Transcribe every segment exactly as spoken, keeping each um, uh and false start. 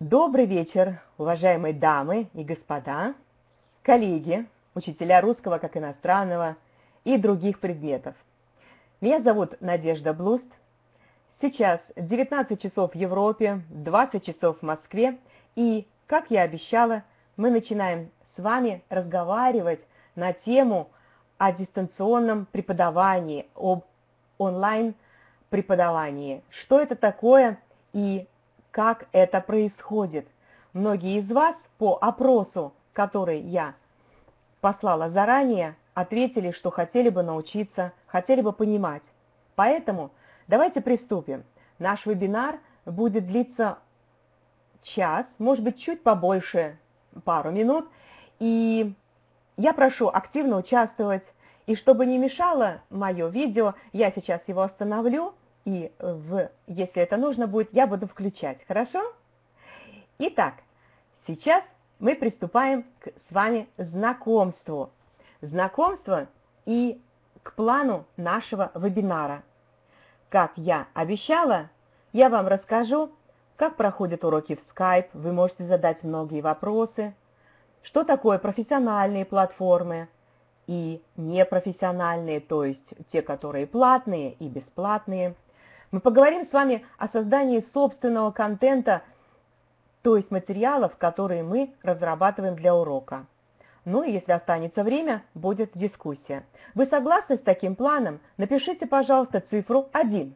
Добрый вечер, уважаемые дамы и господа, коллеги, учителя русского как иностранного и других предметов. Меня зовут Надежда Блуст. Сейчас девятнадцать часов в Европе, двадцать часов в Москве, и, как я обещала, мы начинаем с вами разговаривать на тему о дистанционном преподавании, об онлайн-преподавании. Что это такое и как это происходит. Многие из вас по опросу, который я послала заранее, ответили, что хотели бы научиться, хотели бы понимать. Поэтому давайте приступим. Наш вебинар будет длиться час, может быть, чуть побольше, пару минут. И я прошу активно участвовать. И чтобы не мешало мое видео, я сейчас его остановлю. И в, если это нужно будет, я буду включать. Хорошо? Итак, сейчас мы приступаем к, с вами знакомству. Знакомство и к плану нашего вебинара. Как я обещала, я вам расскажу, как проходят уроки в Skype. Вы можете задать многие вопросы. Что такое профессиональные платформы и непрофессиональные, то есть те, которые платные и бесплатные. Мы поговорим с вами о создании собственного контента, то есть материалов, которые мы разрабатываем для урока. Ну и если останется время, будет дискуссия. Вы согласны с таким планом? Напишите, пожалуйста, цифру один.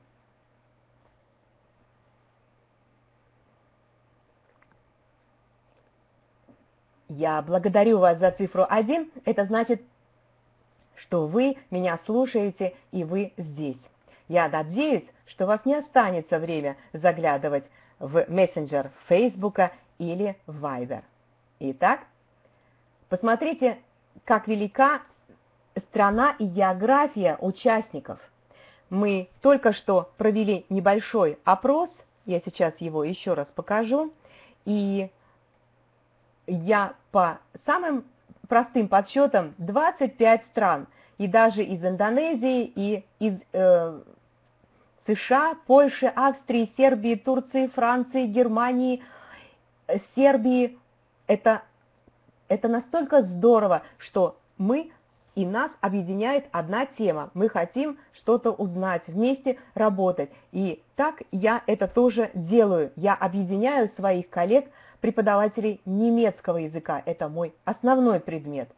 Я благодарю вас за цифру один. Это значит, что вы меня слушаете и вы здесь. Я надеюсь, что у вас не останется время заглядывать в мессенджер Фейсбука или в Вайбер. Итак, посмотрите, как велика страна и география участников. Мы только что провели небольшой опрос, я сейчас его еще раз покажу, и я по самым простым подсчетам двадцать пять стран, и даже из Индонезии, и из э, США, Польши, Австрии, Сербии, Турции, Франции, Германии, Сербии. Это, это настолько здорово, что мы и нас объединяет одна тема. Мы хотим что-то узнать, вместе работать. И так я это тоже делаю. Я объединяю своих коллег, преподавателей немецкого языка. Это мой основной предмет.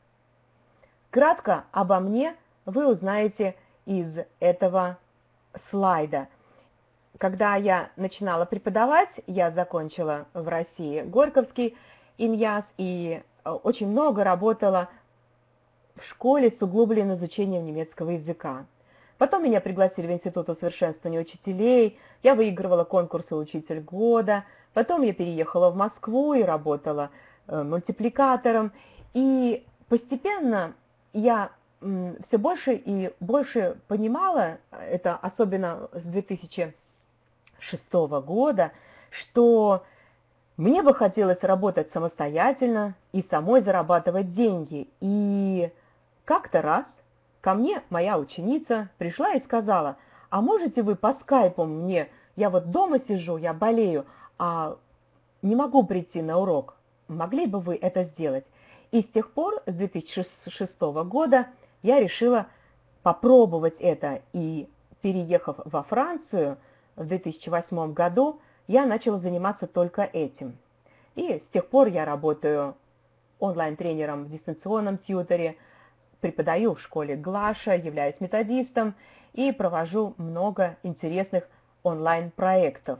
Кратко обо мне вы узнаете из этого слайда. Когда я начинала преподавать, я закончила в России Горьковский ИНЯС и очень много работала в школе с углубленным изучением немецкого языка. Потом меня пригласили в Институт усовершенствования учителей, я выигрывала конкурсы «Учитель года», потом я переехала в Москву и работала мультипликатором, и постепенно я все больше и больше понимала, это особенно с две тысячи шестого года, что мне бы хотелось работать самостоятельно и самой зарабатывать деньги. И как-то раз ко мне моя ученица пришла и сказала: а можете вы по скайпу мне, я вот дома сижу, я болею, а не могу прийти на урок, могли бы вы это сделать? И с тех пор, с две тысячи шестого года, я решила попробовать это, и переехав во Францию в две тысячи восьмом году, я начала заниматься только этим. И с тех пор я работаю онлайн-тренером в дистанционном тьюторе, преподаю в школе Глаша, являюсь методистом и провожу много интересных онлайн-проектов.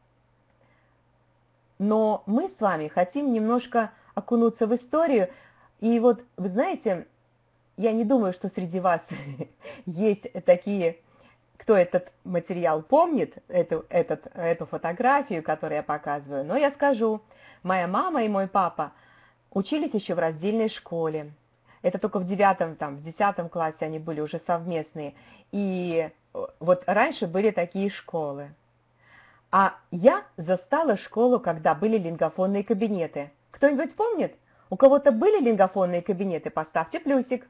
Но мы с вами хотим немножко окунуться в историю. И вот, вы знаете, я не думаю, что среди вас есть такие, кто этот материал помнит, эту, этот, эту фотографию, которую я показываю. Но я скажу, моя мама и мой папа учились еще в раздельной школе. Это только в девятом, там, в десятом классе они были уже совместные. И вот раньше были такие школы. А я застала школу, когда были лингофонные кабинеты. Кто-нибудь помнит? У кого-то были лингофонные кабинеты? Поставьте плюсик.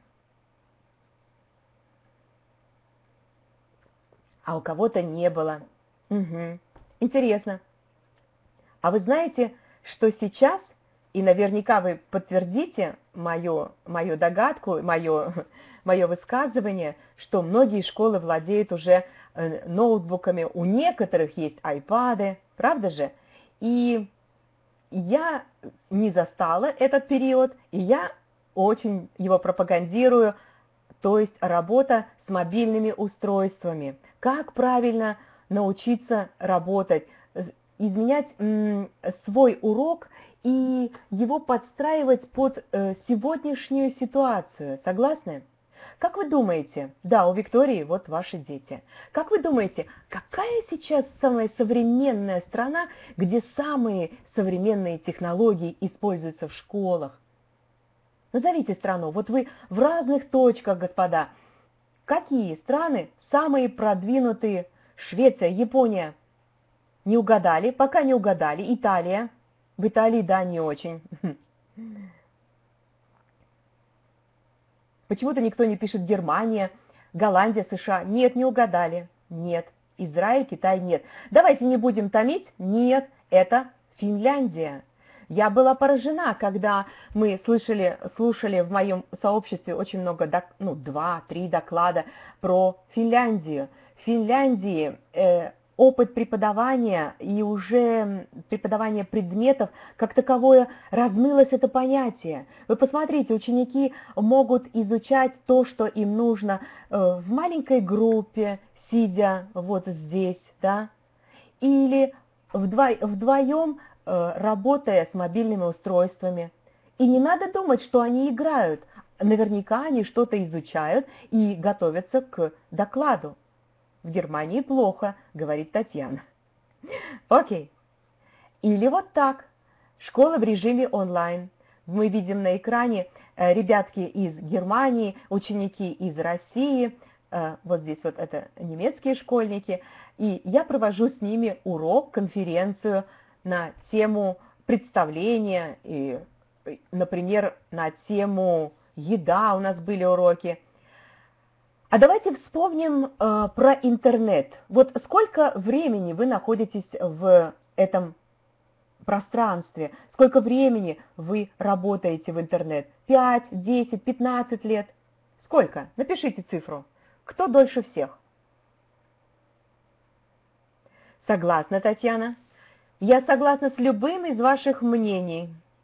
А у кого-то не было. Угу. Интересно. А вы знаете, что сейчас, и наверняка вы подтвердите мою, мою догадку, мое, мое высказывание, что многие школы владеют уже ноутбуками, у некоторых есть айпады, правда же? И я не застала этот период, и я очень его пропагандирую, то есть работа с мобильными устройствами. Как правильно научиться работать, изменять свой урок и его подстраивать под сегодняшнюю ситуацию. Согласны? Как вы думаете, да, у Виктории вот ваши дети, как вы думаете, какая сейчас самая современная страна, где самые современные технологии используются в школах? Назовите страну, вот вы в разных точках, господа. Какие страны самые продвинутые? Швеция, Япония. Не угадали? Пока не угадали. Италия. В Италии, да, не очень. Почему-то никто не пишет Германия, Голландия, США. Нет, не угадали. Нет. Израиль, Китай, нет. Давайте не будем томить. Нет, это Финляндия. Я была поражена, когда мы слышали, слушали в моем сообществе очень много, ну, два-три доклада про Финляндию. В Финляндии э, опыт преподавания и уже преподавание предметов, как таковое, размылось это понятие. Вы посмотрите, ученики могут изучать то, что им нужно э, в маленькой группе, сидя вот здесь, да, или вдво, вдвоем, работая с мобильными устройствами. И не надо думать, что они играют. Наверняка они что-то изучают и готовятся к докладу. В Германии плохо, говорит Татьяна. Окей. Или вот так. Школа в режиме онлайн. Мы видим на экране ребятки из Германии, ученики из России. Вот здесь вот это немецкие школьники. И я провожу с ними урок, конференцию на тему представления, и, например, на тему еда у нас были уроки. А давайте вспомним э, про интернет. Вот сколько времени вы находитесь в этом пространстве, сколько времени вы работаете в интернет? пять, десять, пятнадцать лет? Сколько? Напишите цифру. Кто дольше всех? Согласна, Татьяна? Я согласна с любым из ваших мнений.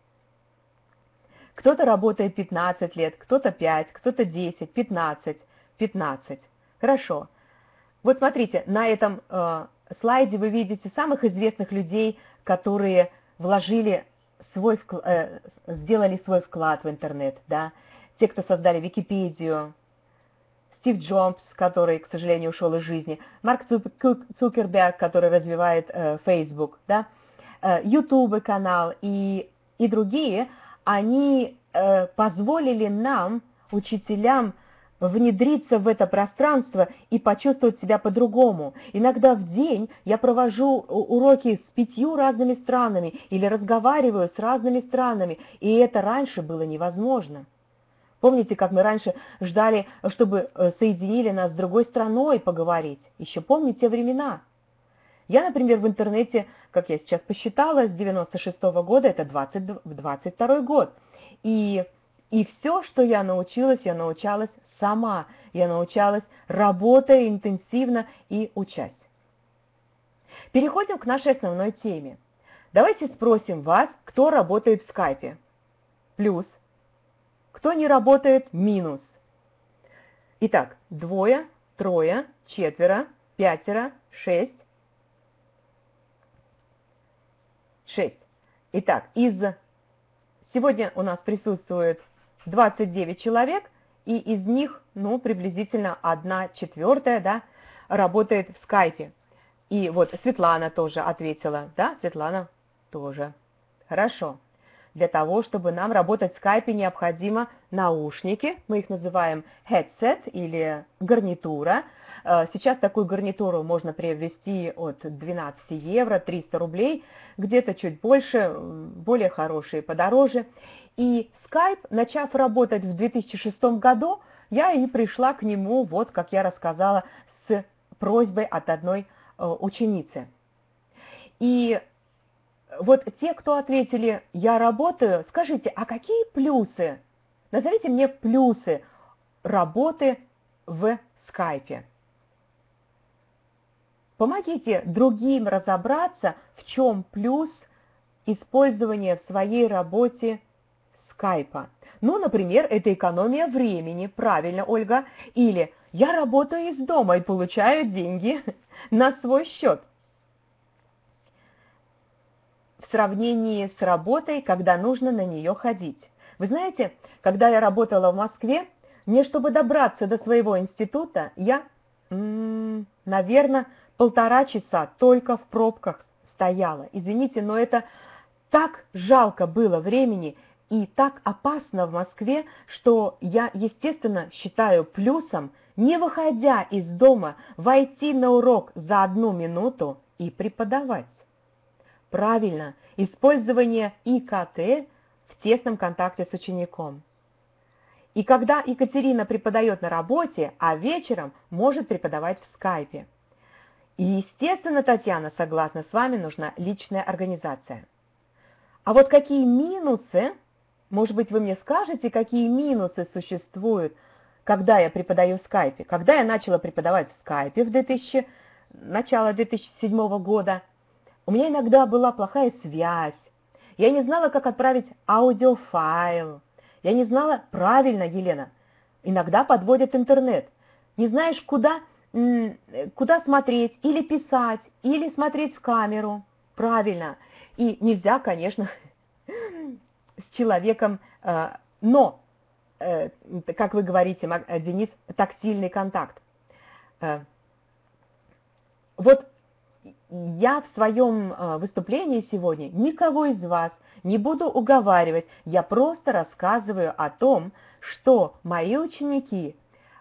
Кто-то работает пятнадцать лет, кто-то пять, кто-то десять, пятнадцать, пятнадцать. Хорошо. Вот смотрите, на этом э, слайде вы видите самых известных людей, которые вложили свой, э, сделали свой вклад в интернет. Да? Те, кто создали Википедию, Стив Джобс, который, к сожалению, ушел из жизни, Марк Цукерберг, который развивает э, Facebook, да, э, YouTube канал и, и другие, они э, позволили нам, учителям, внедриться в это пространство и почувствовать себя по-другому. Иногда в день я провожу уроки с пятью разными странами или разговариваю с разными странами, и это раньше было невозможно. Помните, как мы раньше ждали, чтобы соединили нас с другой страной поговорить? Еще помните те времена? Я, например, в интернете, как я сейчас посчитала, с девяносто шестого года, это двадцать второй год. И, и все, что я научилась, я научалась сама. Я научалась, работая интенсивно и учась. Переходим к нашей основной теме. Давайте спросим вас, кто работает в скайпе. Плюс. Кто не работает? Минус. Итак, двое, трое, четверо, пятеро, шесть. Шесть. Итак, из... Сегодня у нас присутствует двадцать девять человек, и из них, ну, приблизительно одна четвертая, да, работает в скайпе. И вот Светлана тоже ответила, да, Светлана тоже. Хорошо. Для того, чтобы нам работать в скайпе, необходимо наушники, мы их называем headset или гарнитура. Сейчас такую гарнитуру можно приобрести от двенадцати евро, триста рублей, где-то чуть больше, более хорошие, подороже. И Skype, начав работать в две тысячи шестом году, я и пришла к нему, вот как я рассказала, с просьбой от одной ученицы. И Вот те, кто ответили «я работаю», скажите, а какие плюсы? Назовите мне плюсы работы в скайпе. Помогите другим разобраться, в чем плюс использования в своей работе скайпа. Ну, например, это экономия времени, правильно, Ольга, или я работаю из дома и получаю деньги на свой счет. В сравнении с работой, когда нужно на нее ходить. Вы знаете, когда я работала в Москве, мне, чтобы добраться до своего института, я, м-м, наверное, полтора часа только в пробках стояла. Извините, но это так жалко было времени и так опасно в Москве, что я, естественно, считаю плюсом, не выходя из дома, войти на урок за одну минуту и преподавать. Правильно, использование И К Т в тесном контакте с учеником. И когда Екатерина преподает на работе, а вечером может преподавать в скайпе. И, естественно, Татьяна, согласна с вами, нужна личная организация. А вот какие минусы, может быть, вы мне скажете, какие минусы существуют, когда я преподаю в скайпе? Когда я начала преподавать в скайпе в две тысячи, начало две тысячи седьмого года, у меня иногда была плохая связь, я не знала, как отправить аудиофайл, я не знала, правильно, Елена, иногда подводит интернет, не знаешь, куда, куда смотреть, или писать, или смотреть в камеру, правильно, и нельзя, конечно, с человеком, но, как вы говорите, Денис, тактильный контакт. Вот я в своем выступлении сегодня никого из вас не буду уговаривать, я просто рассказываю о том, что мои ученики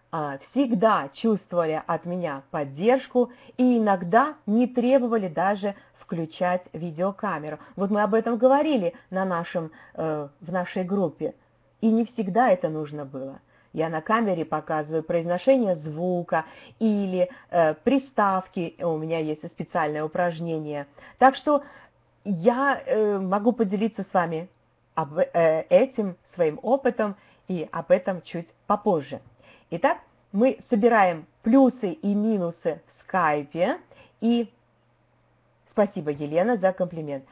всегда чувствовали от меня поддержку и иногда не требовали даже включать видеокамеру. Вот мы об этом говорили на нашем, в нашей группе, и не всегда это нужно было. Я на камере показываю произношение звука или э, приставки, у меня есть специальное упражнение. Так что я э, могу поделиться с вами об э, этим своим опытом и об этом чуть попозже. Итак, мы собираем плюсы и минусы в скайпе. И спасибо, Елена, за комплимент.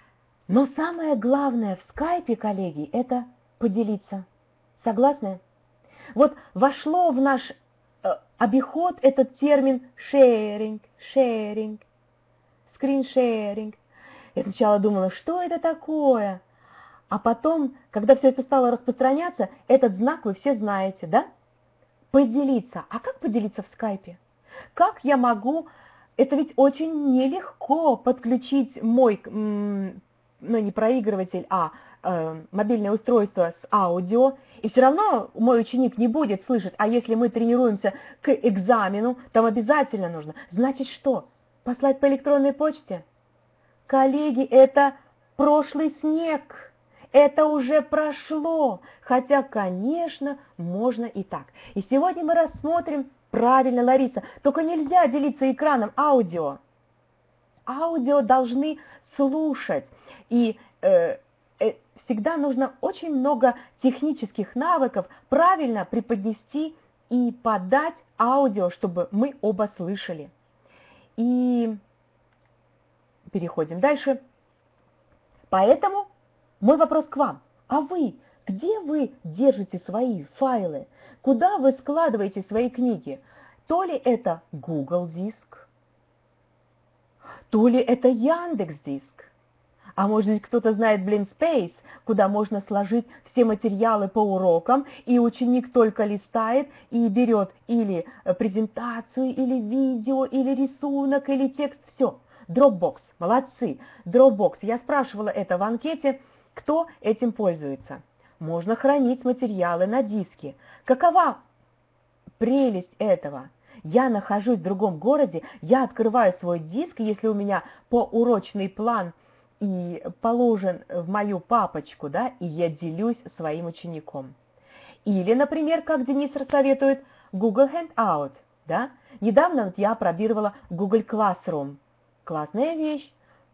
Но самое главное в скайпе, коллеги, это поделиться. Согласны? Вот вошло в наш э, обиход этот термин sharing, sharing, screen-sharing. Я сначала думала, что это такое? А потом, когда все это стало распространяться, этот знак вы все знаете, да? Поделиться. А как поделиться в скайпе? Как я могу... Это ведь очень нелегко подключить мой, ну не проигрыватель, а э, мобильное устройство с аудио. И все равно мой ученик не будет слышать, а если мы тренируемся к экзамену, там обязательно нужно. Значит что? Послать по электронной почте? Коллеги, это прошлый снег. Это уже прошло. Хотя, конечно, можно и так. И сегодня мы рассмотрим, правильно, Лариса, только нельзя делиться экраном аудио. Аудио должны слушать. И э, э, всегда нужно очень много технических навыков правильно преподнести и подать аудио, чтобы мы оба слышали. И переходим дальше. Поэтому мой вопрос к вам. А вы, где вы держите свои файлы? Куда вы складываете свои книги? То ли это Google Диск, то ли это Яндекс.Диск. А может быть, кто-то знает Blindspace, куда можно сложить все материалы по урокам, и ученик только листает и берет или презентацию, или видео, или рисунок, или текст, все. Dropbox, молодцы, Dropbox. Я спрашивала это в анкете, кто этим пользуется. Можно хранить материалы на диске. Какова прелесть этого? Я нахожусь в другом городе, я открываю свой диск, если у меня поурочный план и положен в мою папочку, да, и я делюсь своим учеником. Или, например, как Денис советует, Google Hangout, да. Недавно вот я опробировала Google Classroom. Классная вещь.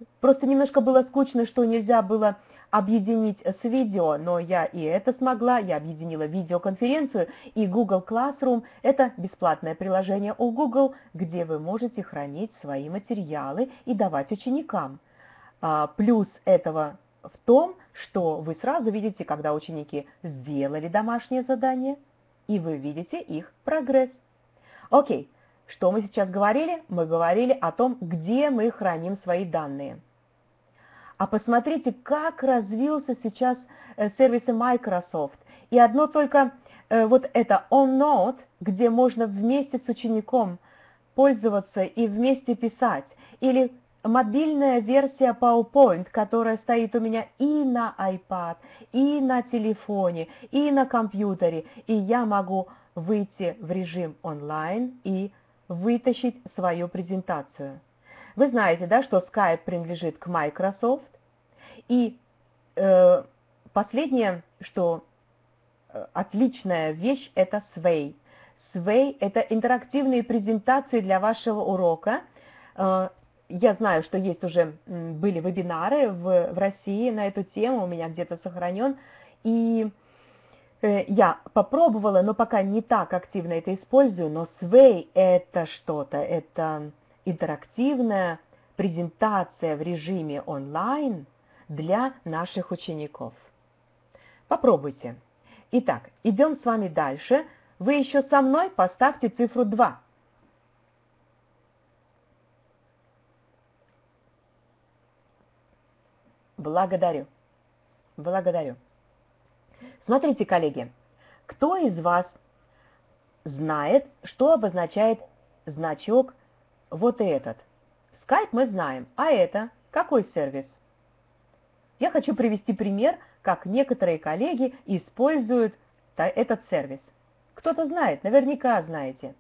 Просто немножко было скучно, что нельзя было объединить с видео, но я и это смогла, я объединила видеоконференцию, и Google Classroom – это бесплатное приложение у Google, где вы можете хранить свои материалы и давать ученикам. А, плюс этого в том, что вы сразу видите, когда ученики сделали домашнее задание, и вы видите их прогресс. Окей, что мы сейчас говорили? Мы говорили о том, где мы храним свои данные. А посмотрите, как развился сейчас сервисы Microsoft. И одно только вот это OneNote, где можно вместе с учеником пользоваться и вместе писать. Или мобильная версия PowerPoint, которая стоит у меня и на iPad, и на телефоне, и на компьютере. И я могу выйти в режим онлайн и вытащить свою презентацию. Вы знаете, да, что Skype принадлежит к Microsoft. И э, последнее, что э, отличная вещь, это Sway. Sway – это интерактивные презентации для вашего урока. Э, я знаю, что есть уже, были вебинары в, в России на эту тему, у меня где-то сохранен. И э, я попробовала, но пока не так активно это использую. Но Sway – это что-то, это интерактивная презентация в режиме онлайн для наших учеников. Попробуйте. Итак, идем с вами дальше. Вы еще со мной? Поставьте цифру два. Благодарю. Благодарю. Смотрите, коллеги, кто из вас знает, что обозначает значок вот этот? Skype мы знаем, а это какой сервис? Я хочу привести пример, как некоторые коллеги используют этот сервис. Кто-то знает, наверняка знаете.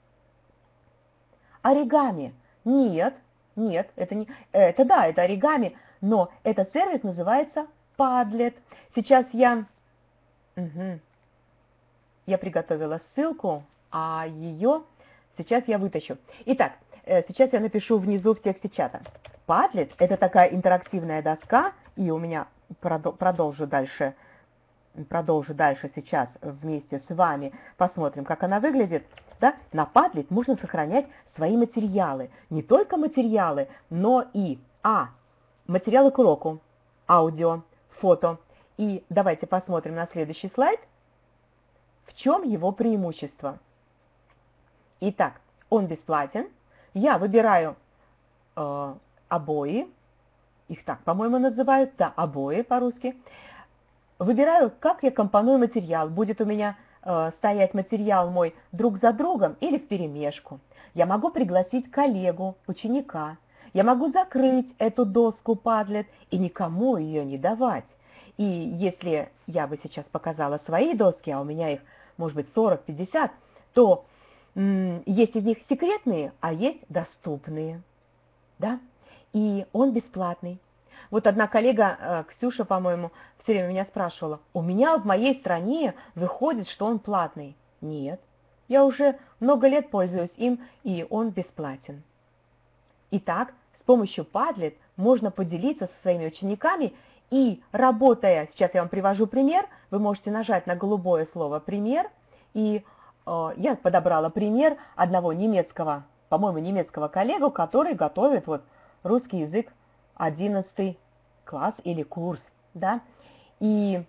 Оригами. Нет, нет, это не... Это да, это оригами, но этот сервис называется Padlet. Сейчас я... Угу. Я приготовила ссылку, а ее сейчас я вытащу. Итак, сейчас я напишу внизу в тексте чата. Padlet – это такая интерактивная доска, и у меня продолжу дальше, продолжу дальше сейчас вместе с вами, посмотрим, как она выглядит. Да? На Padlet можно сохранять свои материалы. Не только материалы, но и а, материалы к уроку, аудио, фото. И давайте посмотрим на следующий слайд, в чем его преимущество. Итак, он бесплатен. Я выбираю э, обои, их так, по-моему, называют, да, обои по-русски. Выбираю, как я компоную материал. Будет у меня э, стоять материал мой друг за другом или вперемешку. Я могу пригласить коллегу, ученика. Я могу закрыть эту доску Padlet и никому ее не давать. И если я бы сейчас показала свои доски, а у меня их, может быть, сорок-пятьдесят, то м, есть из них секретные, а есть доступные. Да? И он бесплатный. Вот одна коллега, Ксюша, по-моему, все время меня спрашивала, у меня в моей стране выходит, что он платный. Нет, я уже много лет пользуюсь им, и он бесплатен. Итак, с помощью Padlet можно поделиться со своими учениками, и работая, сейчас я вам привожу пример, вы можете нажать на голубое слово «пример», и э, я подобрала пример одного немецкого, по-моему, немецкого коллегу, который готовит вот русский язык одиннадцатый класс или курс, да, и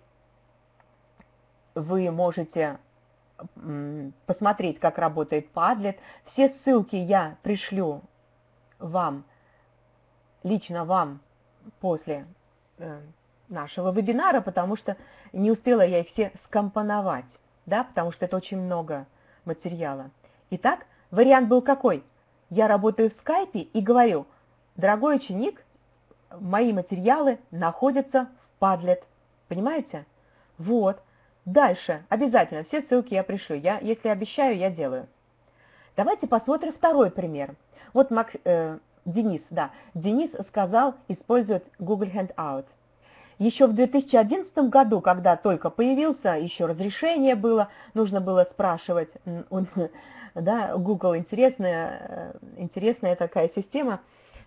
вы можете посмотреть, как работает Padlet. Все ссылки я пришлю вам, лично вам после э, нашего вебинара, потому что не успела я их все скомпоновать, да, потому что это очень много материала. Итак, вариант был какой? Я работаю в Skype и говорю: дорогой ученик, мои материалы находятся в Padlet. Понимаете? Вот. Дальше. Обязательно все ссылки я пришлю. Я, если обещаю, я делаю. Давайте посмотрим второй пример. Вот Макс, э, Денис, да. Денис сказал, использует Google Hangout. Еще в две тысячи одиннадцатом году, когда только появился, еще разрешение было, нужно было спрашивать, да, Google интересная, интересная такая система.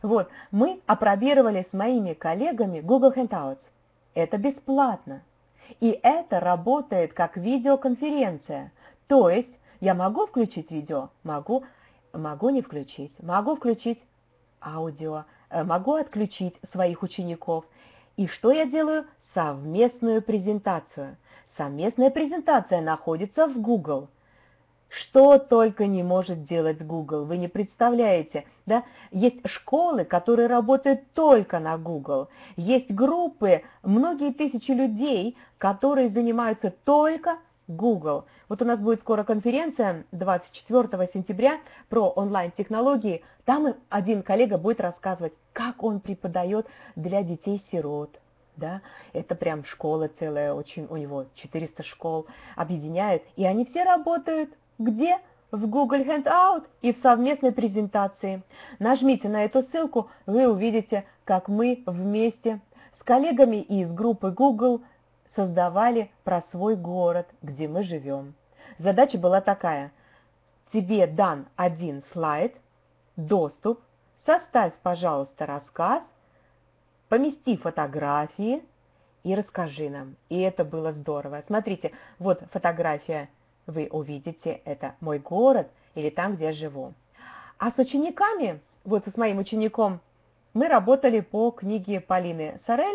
Вот, мы опробировали с моими коллегами Google Hangouts. Это бесплатно. И это работает как видеоконференция. То есть я могу включить видео, могу, могу не включить, могу включить аудио, могу отключить своих учеников. И что я делаю? Совместную презентацию. Совместная презентация находится в Google. Что только не может делать Google, вы не представляете, да? Есть школы, которые работают только на Google. Есть группы, многие тысячи людей, которые занимаются только Google. Вот у нас будет скоро конференция двадцать четвёртого сентября про онлайн-технологии. Там один коллега будет рассказывать, как он преподает для детей-сирот. Да? Это прям школа целая, очень, у него четыреста школ объединяет, и они все работают. Где? В Google Hangout и в совместной презентации. Нажмите на эту ссылку, вы увидите, как мы вместе с коллегами из группы Google создавали про свой город, где мы живем. Задача была такая. Тебе дан один слайд, доступ, составь, пожалуйста, рассказ, помести фотографии и расскажи нам. И это было здорово. Смотрите, вот фотография. Вы увидите, это мой город или там, где я живу. А с учениками, вот с моим учеником, мы работали по книге Полины Сорель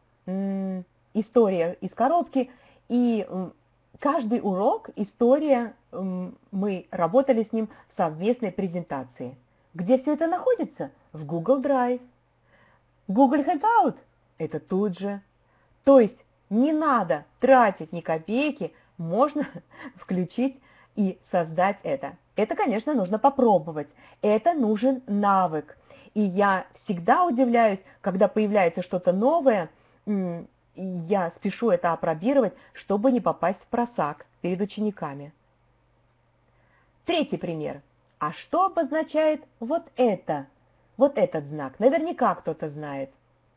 «История из коробки». И каждый урок, история, мы работали с ним в совместной презентации. Где все это находится? В Google Drive. Google Hangout – это тут же. То есть не надо тратить ни копейки, можно включить и создать это. Это, конечно, нужно попробовать. Это нужен навык. И я всегда удивляюсь, когда появляется что-то новое, и я спешу это опробировать, чтобы не попасть в просак перед учениками. Третий пример. А что обозначает вот это? Вот этот знак. Наверняка кто-то знает.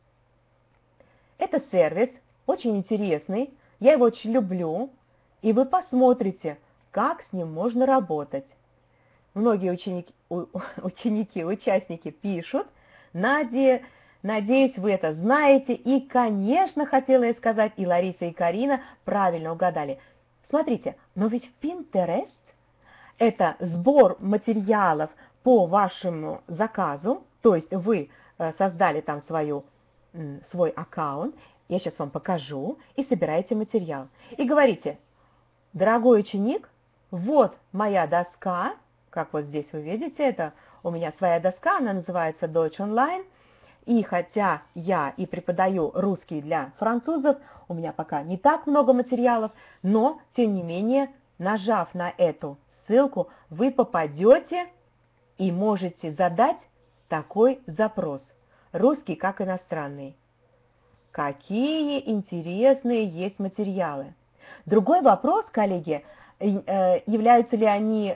Это сервис, очень интересный. Я его очень люблю. И вы посмотрите, как с ним можно работать. Многие ученики, ученики участники пишут. Наде, надеюсь, вы это знаете. И, конечно, хотела я сказать, и Лариса, и Карина правильно угадали. Смотрите, но ведь Pinterest – это сбор материалов по вашему заказу. То есть вы создали там свою, свой аккаунт. Я сейчас вам покажу. И собираете материал. И говорите: дорогой ученик, вот моя доска, как вот здесь вы видите, это у меня своя доска, она называется Deutsch Online, и хотя я и преподаю русский для французов, у меня пока не так много материалов, но, тем не менее, нажав на эту ссылку, вы попадете и можете задать такой запрос. Русский как иностранный. Какие интересные есть материалы. Другой вопрос, коллеги, являются ли они,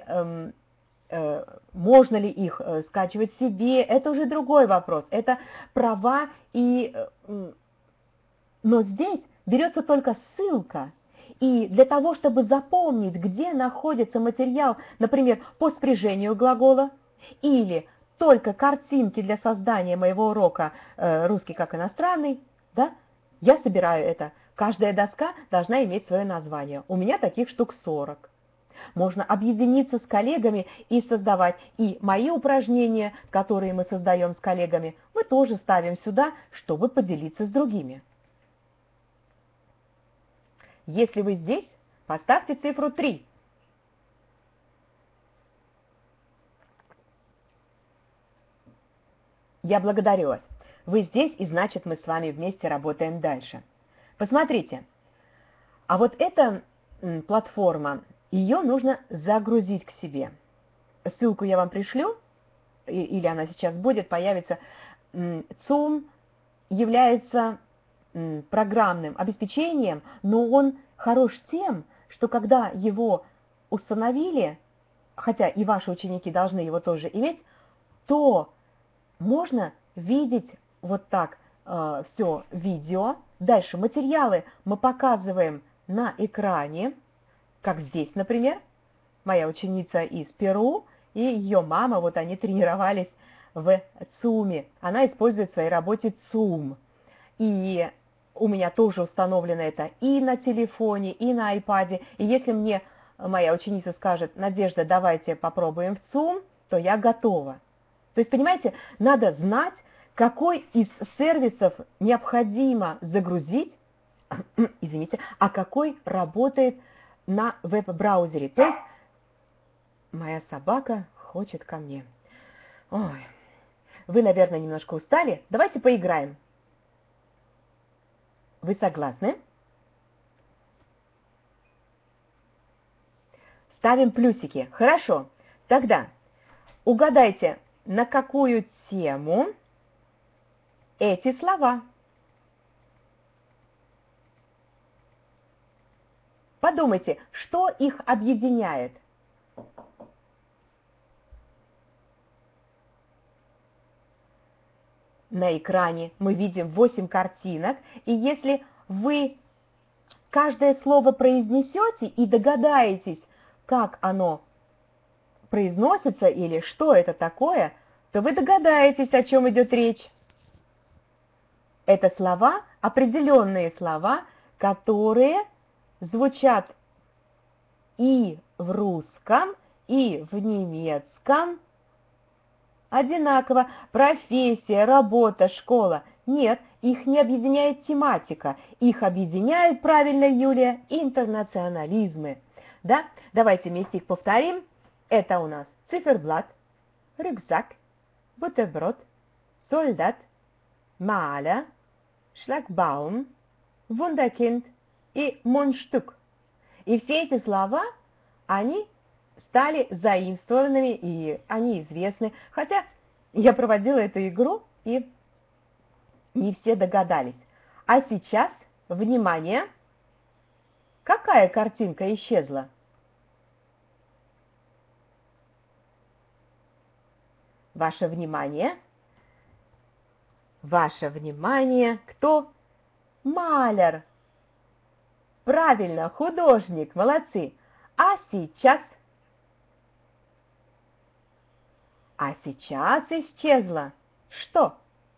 можно ли их скачивать себе, это уже другой вопрос, это права, и, но здесь берется только ссылка, и для того, чтобы запомнить, где находится материал, например, по спряжению глагола, или только картинки для создания моего урока «Русский как иностранный», да, я собираю это. Каждая доска должна иметь свое название. У меня таких штук сорок. Можно объединиться с коллегами и создавать. И мои упражнения, которые мы создаем с коллегами, мы тоже ставим сюда, чтобы поделиться с другими. Если вы здесь, поставьте цифру три. Я благодарю вас. Вы здесь, и значит, мы с вами вместе работаем дальше. Посмотрите, а вот эта платформа, ее нужно загрузить к себе. Ссылку я вам пришлю, или она сейчас будет, появится. ЦУМ является программным обеспечением, но он хорош тем, что когда его установили, хотя и ваши ученики должны его тоже иметь, то можно видеть вот так э, все видео. Дальше материалы мы показываем на экране, как здесь, например. Моя ученица из Перу и ее мама, вот они тренировались в ЦУМе. Она использует в своей работе ЦУМ. И у меня тоже установлено это и на телефоне, и на айпаде. И если мне моя ученица скажет: Надежда, давайте попробуем в ЦУМ, то я готова. То есть, понимаете, надо знать, какой из сервисов необходимо загрузить, извините, а какой работает на веб-браузере. То есть моя собака хочет ко мне. Ой, вы, наверное, немножко устали. Давайте поиграем. Вы согласны? Ставим плюсики. Хорошо. Тогда угадайте, на какую тему эти слова. Подумайте, что их объединяет. На экране мы видим восемь картинок, и если вы каждое слово произнесете и догадаетесь, как оно произносится или что это такое, то вы догадаетесь, о чем идет речь. Это слова, определенные слова, которые звучат и в русском, и в немецком одинаково. Профессия, работа, школа. Нет, их не объединяет тематика. Их объединяют, правильно, Юлия, интернационализмы. Да? Давайте вместе их повторим. Это у нас циферблат, рюкзак, бутерброд, солдат, Maler, Schlagbaum, Wunderkind и Mundstück. И все эти слова, они стали заимствованными, и они известны. Хотя я проводила эту игру, и не все догадались. А сейчас, внимание, какая картинка исчезла? Ваше внимание. Ваше внимание. Кто? Маляр. Правильно, художник, молодцы. А сейчас? А сейчас исчезла. Что?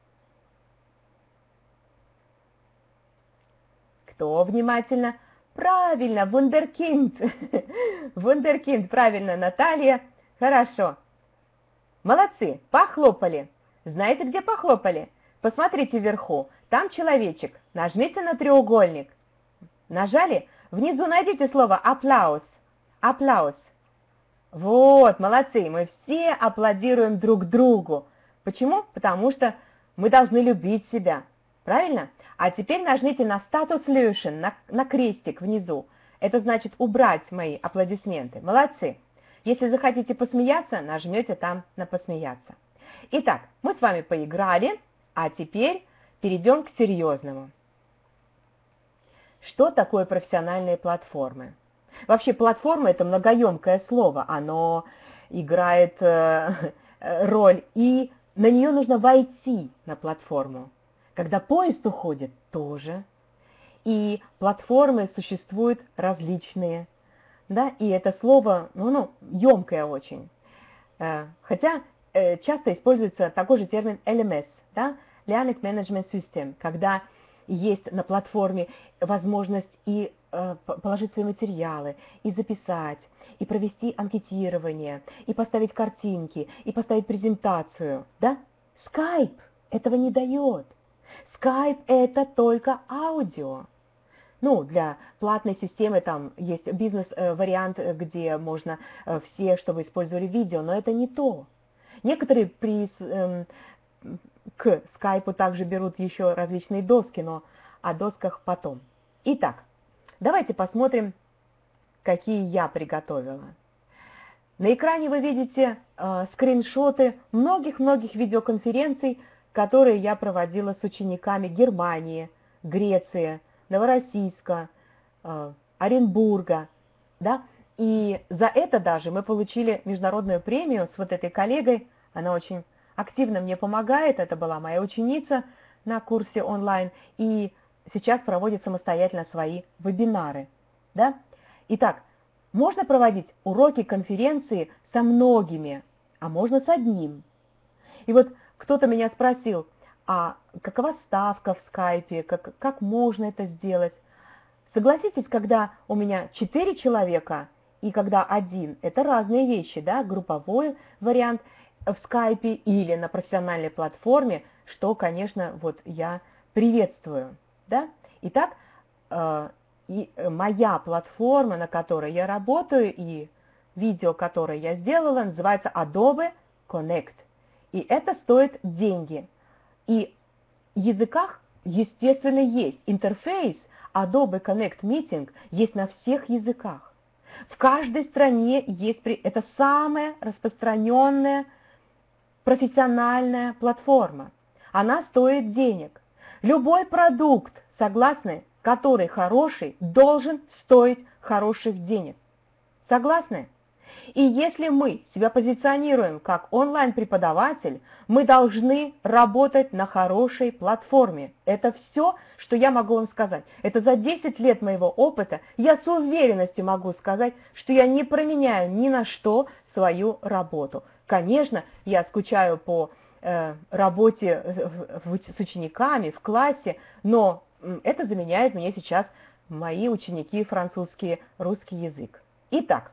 Кто внимательно? Правильно, вундеркинд. Вундеркинд, правильно, Наталья. Хорошо. Молодцы, похлопали. Знаете, где похлопали? Посмотрите вверху, там человечек. Нажмите на треугольник. Нажали? Внизу найдите слово «апплаус». Апплаус. Вот, молодцы, мы все аплодируем друг другу. Почему? Потому что мы должны любить себя. Правильно? А теперь нажмите на «статус löschen», на, на крестик внизу. Это значит убрать мои аплодисменты. Молодцы. Если захотите посмеяться, нажмете там на «посмеяться». Итак, мы с вами поиграли, а теперь перейдем к серьезному. Что такое профессиональные платформы? Вообще платформа – это многоемкое слово, оно играет э, роль, и на нее нужно войти, на платформу. Когда поезд уходит, тоже. И платформы существуют различные. Да? И это слово, ну, ну, емкое очень. Э, хотя э, часто используется такой же термин эл эм эс, да? Learning Management System, когда есть на платформе возможность и э, положить свои материалы, и записать, и провести анкетирование, и поставить картинки, и поставить презентацию. Да? Skype этого не дает. Skype это только аудио. Ну, для платной системы там есть бизнес-вариант, где можно все, чтобы использовали видео, но это не то. Некоторые при, э, к скайпу также берут еще различные доски, но о досках потом. Итак, давайте посмотрим, какие я приготовила. На экране вы видите э, скриншоты многих-многих видеоконференций, которые я проводила с учениками Германии, Греции, Новороссийска, э, Оренбурга, да, и за это даже мы получили международную премию с вот этой коллегой, она очень активно мне помогает, это была моя ученица на курсе онлайн, и сейчас проводит самостоятельно свои вебинары, да. Итак, можно проводить уроки, конференции со многими, а можно с одним. И вот кто-то меня спросил, а какова ставка в скайпе, как, как можно это сделать? Согласитесь, когда у меня четыре человека и когда один, это разные вещи, да, групповой вариант в скайпе или на профессиональной платформе, что, конечно, вот я приветствую, да. Итак, э, и моя платформа, на которой я работаю, и видео, которое я сделала, называется Adobe Connect. И это стоит деньги. И в языках, естественно, есть интерфейс Adobe Connect Meeting, есть на всех языках. В каждой стране есть, это самая распространенная профессиональная платформа. Она стоит денег. Любой продукт, согласны, который хороший, должен стоить хороших денег. Согласны? И если мы себя позиционируем как онлайн-преподаватель, мы должны работать на хорошей платформе. Это все, что я могу вам сказать. Это за десять лет моего опыта я с уверенностью могу сказать, что я не променяю ни на что свою работу. Конечно, я скучаю по э, работе в, в, с учениками в классе, но это заменяет мне сейчас мои ученики французский, русский язык. Итак,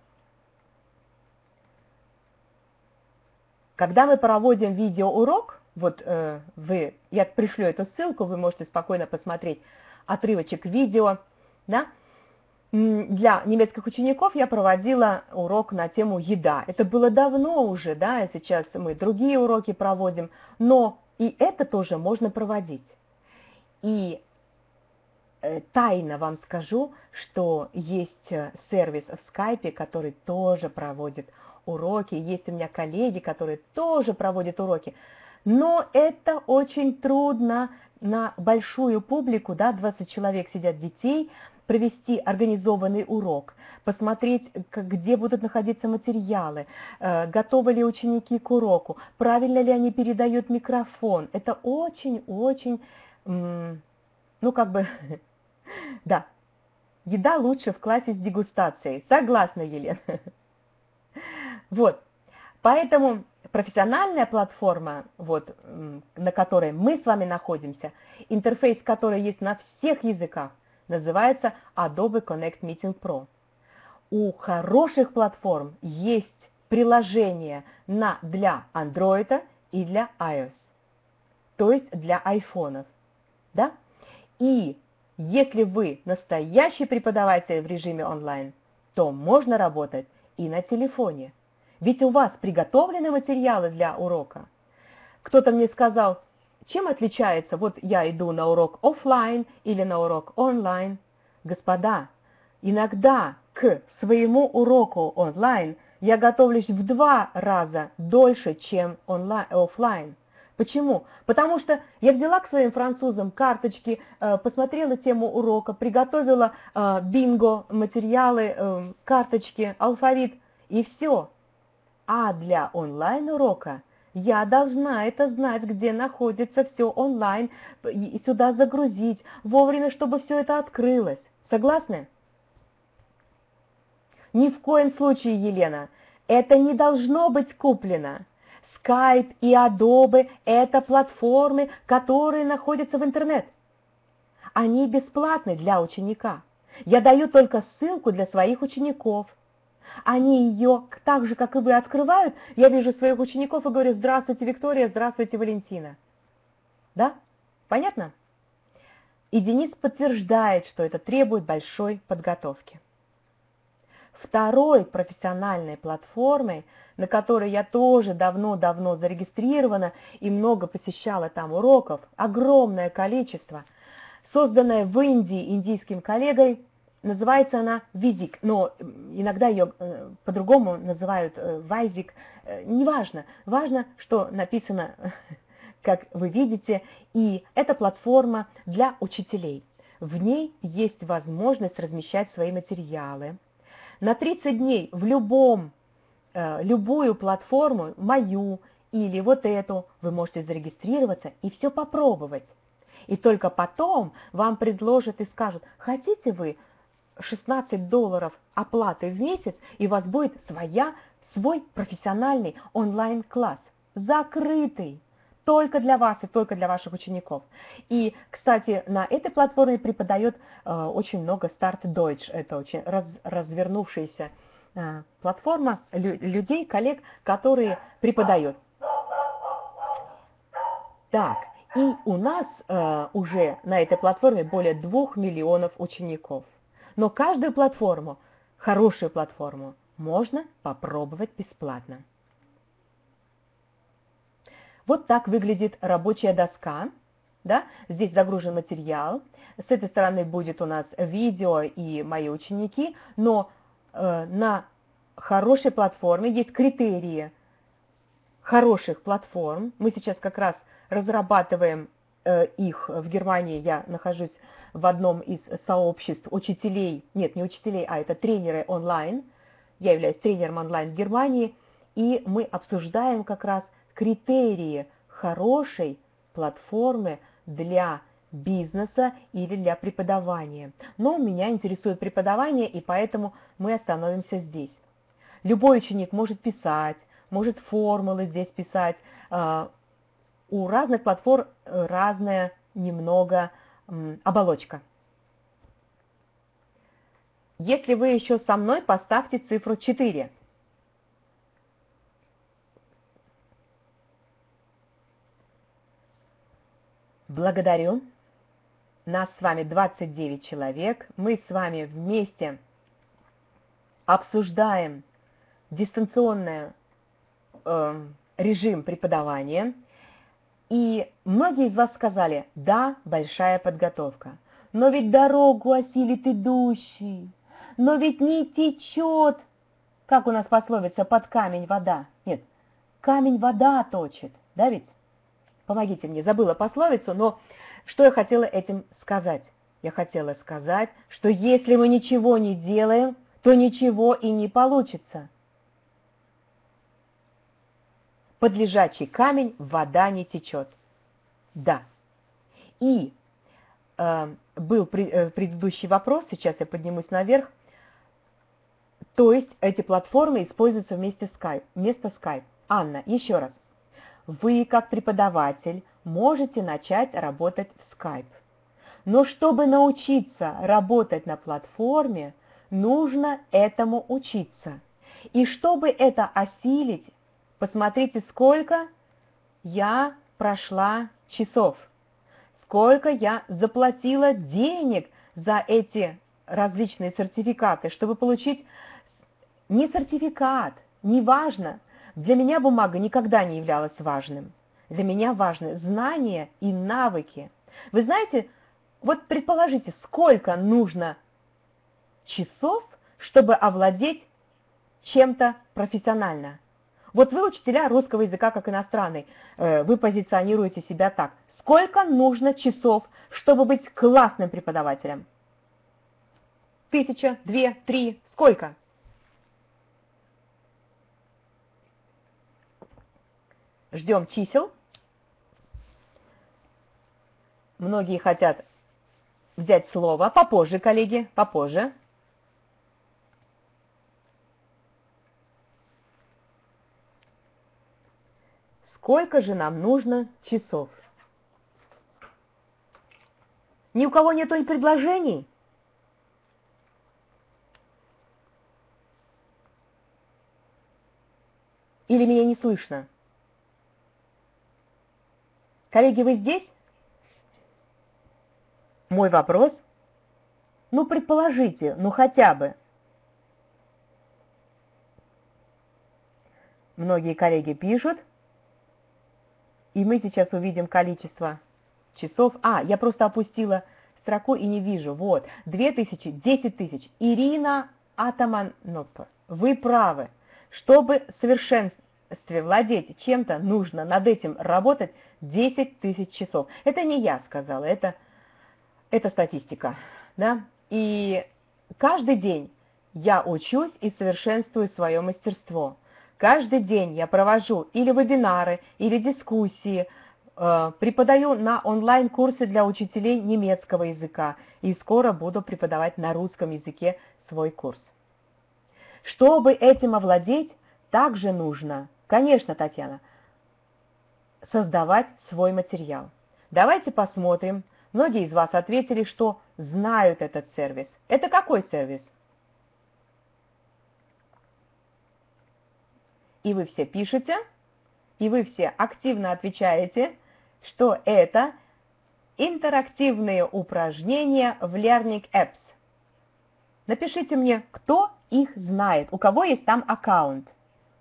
когда мы проводим видеоурок, вот э, вы, я пришлю эту ссылку, вы можете спокойно посмотреть отрывочек видео, да? Для немецких учеников я проводила урок на тему еда. Это было давно уже, да, и сейчас мы другие уроки проводим, но и это тоже можно проводить. И э, тайно вам скажу, что есть сервис в скайпе, который тоже проводит уроки, есть у меня коллеги, которые тоже проводят уроки, но это очень трудно на большую публику, да, двадцать человек сидят детей, провести организованный урок, посмотреть, где будут находиться материалы, готовы ли ученики к уроку, правильно ли они передают микрофон. Это очень-очень, ну как бы, да, еда лучше в классе с дегустацией. Согласна, Елена? Вот, поэтому профессиональная платформа, вот, на которой мы с вами находимся, интерфейс, который есть на всех языках, называется Adobe Connect Meeting Pro. У хороших платформ есть приложение на, для Android и для iOS, то есть для айфонов, да? И если вы настоящий преподаватель в режиме онлайн, то можно работать и на телефоне. Ведь у вас приготовлены материалы для урока. Кто-то мне сказал, чем отличается, вот я иду на урок офлайн или на урок онлайн. Господа, иногда к своему уроку онлайн я готовлюсь в два раза дольше, чем онлайн, офлайн. Почему? Потому что я взяла к своим французам карточки, посмотрела тему урока, приготовила бинго, материалы, карточки, алфавит и все. А для онлайн-урока я должна это знать, где находится все онлайн, и сюда загрузить, вовремя, чтобы все это открылось. Согласны? Ни в коем случае, Елена, это не должно быть куплено. Skype и Adobe – это платформы, которые находятся в интернет. Они бесплатны для ученика. Я даю только ссылку для своих учеников. Они ее так же, как и вы, открывают. Я вижу своих учеников и говорю: здравствуйте, Виктория, здравствуйте, Валентина. Да? Понятно? И Денис подтверждает, что это требует большой подготовки. Второй профессиональной платформой, на которой я тоже давно-давно зарегистрирована и много посещала там уроков, огромное количество, созданная в Индии индийским коллегой, называется она Визик, но иногда ее по-другому называют Вайзик, неважно. Важно, что написано, как вы видите, и это платформа для учителей. В ней есть возможность размещать свои материалы. На тридцать дней в любом, любую платформу, мою или вот эту, вы можете зарегистрироваться и все попробовать. И только потом вам предложат и скажут: хотите вы шестнадцать долларов оплаты в месяц, и у вас будет своя, свой профессиональный онлайн-класс. закрытый, только для вас и только для ваших учеников. И, кстати, на этой платформе преподает э, очень много Start Deutsch. Это очень раз, развернувшаяся э, платформа лю, людей, коллег, которые преподают. Так, и у нас э, уже на этой платформе более двух миллионов учеников. Но каждую платформу, хорошую платформу, можно попробовать бесплатно. Вот так выглядит рабочая доска. Да? Здесь загружен материал. С этой стороны будет у нас видео и мои ученики. Но э, на хорошей платформе есть критерии хороших платформ. Мы сейчас как раз разрабатываем э, их в Германии. Я нахожусь в одном из сообществ учителей. Нет, не учителей, а это тренеры онлайн. Я являюсь тренером онлайн в Германии. И мы обсуждаем как раз критерии хорошей платформы для бизнеса или для преподавания. Но меня интересует преподавание, и поэтому мы остановимся здесь. Любой ученик может писать, может формулы здесь писать. У разных платформ разная немного оболочка. Если вы еще со мной, поставьте цифру четыре. Благодарю. Нас с вами двадцать девять человек. Мы с вами вместе обсуждаем дистанционный э, режим преподавания. И многие из вас сказали, да, большая подготовка. Но ведь дорогу осилит идущий. Но ведь не течет, как у нас пословица, под камень вода. Нет, камень вода точит, да ведь? Помогите мне, забыла пословицу, но что я хотела этим сказать? Я хотела сказать, что если мы ничего не делаем, то ничего и не получится. Под лежачий камень вода не течет. Да. И э, был при, э, предыдущий вопрос, сейчас я поднимусь наверх. То есть эти платформы используются вместе Skype, вместо Skype. Анна, еще раз. Вы, как преподаватель, можете начать работать в Skype. Но чтобы научиться работать на платформе, нужно этому учиться. И чтобы это осилить, посмотрите, сколько я прошла часов, сколько я заплатила денег за эти различные сертификаты, чтобы получить не сертификат, не важно. Для меня бумага никогда не являлась важным. Для меня важны знания и навыки. Вы знаете, вот предположите, сколько нужно часов, чтобы овладеть чем-то профессионально. Вот вы учителя русского языка как иностранный, вы позиционируете себя так. Сколько нужно часов, чтобы быть классным преподавателем? Тысяча, две, три, сколько? Ждем чисел. Многие хотят взять слово. Попозже, коллеги, попозже. Сколько же нам нужно часов? Ни у кого нету предложений? Или меня не слышно? Коллеги, вы здесь? Мой вопрос. Ну, предположите, ну хотя бы. Многие коллеги пишут. И мы сейчас увидим количество часов. А, я просто опустила строку и не вижу. Вот, две тысячи, десять тысяч. Ирина Атаманов, вы правы. Чтобы в совершенстве владеть чем-то, нужно над этим работать десять тысяч часов. Это не я сказала, это, это статистика. Да? И каждый день я учусь и совершенствую свое мастерство. Каждый день я провожу или вебинары, или дискуссии, э, преподаю на онлайн-курсы для учителей немецкого языка и скоро буду преподавать на русском языке свой курс. Чтобы этим овладеть, также нужно, конечно, Татьяна, создавать свой материал. Давайте посмотрим. Многие из вас ответили, что знают этот сервис. Это какой сервис? И вы все пишете, и вы все активно отвечаете, что это интерактивные упражнения в Learning Apps. Напишите мне, кто их знает, у кого есть там аккаунт.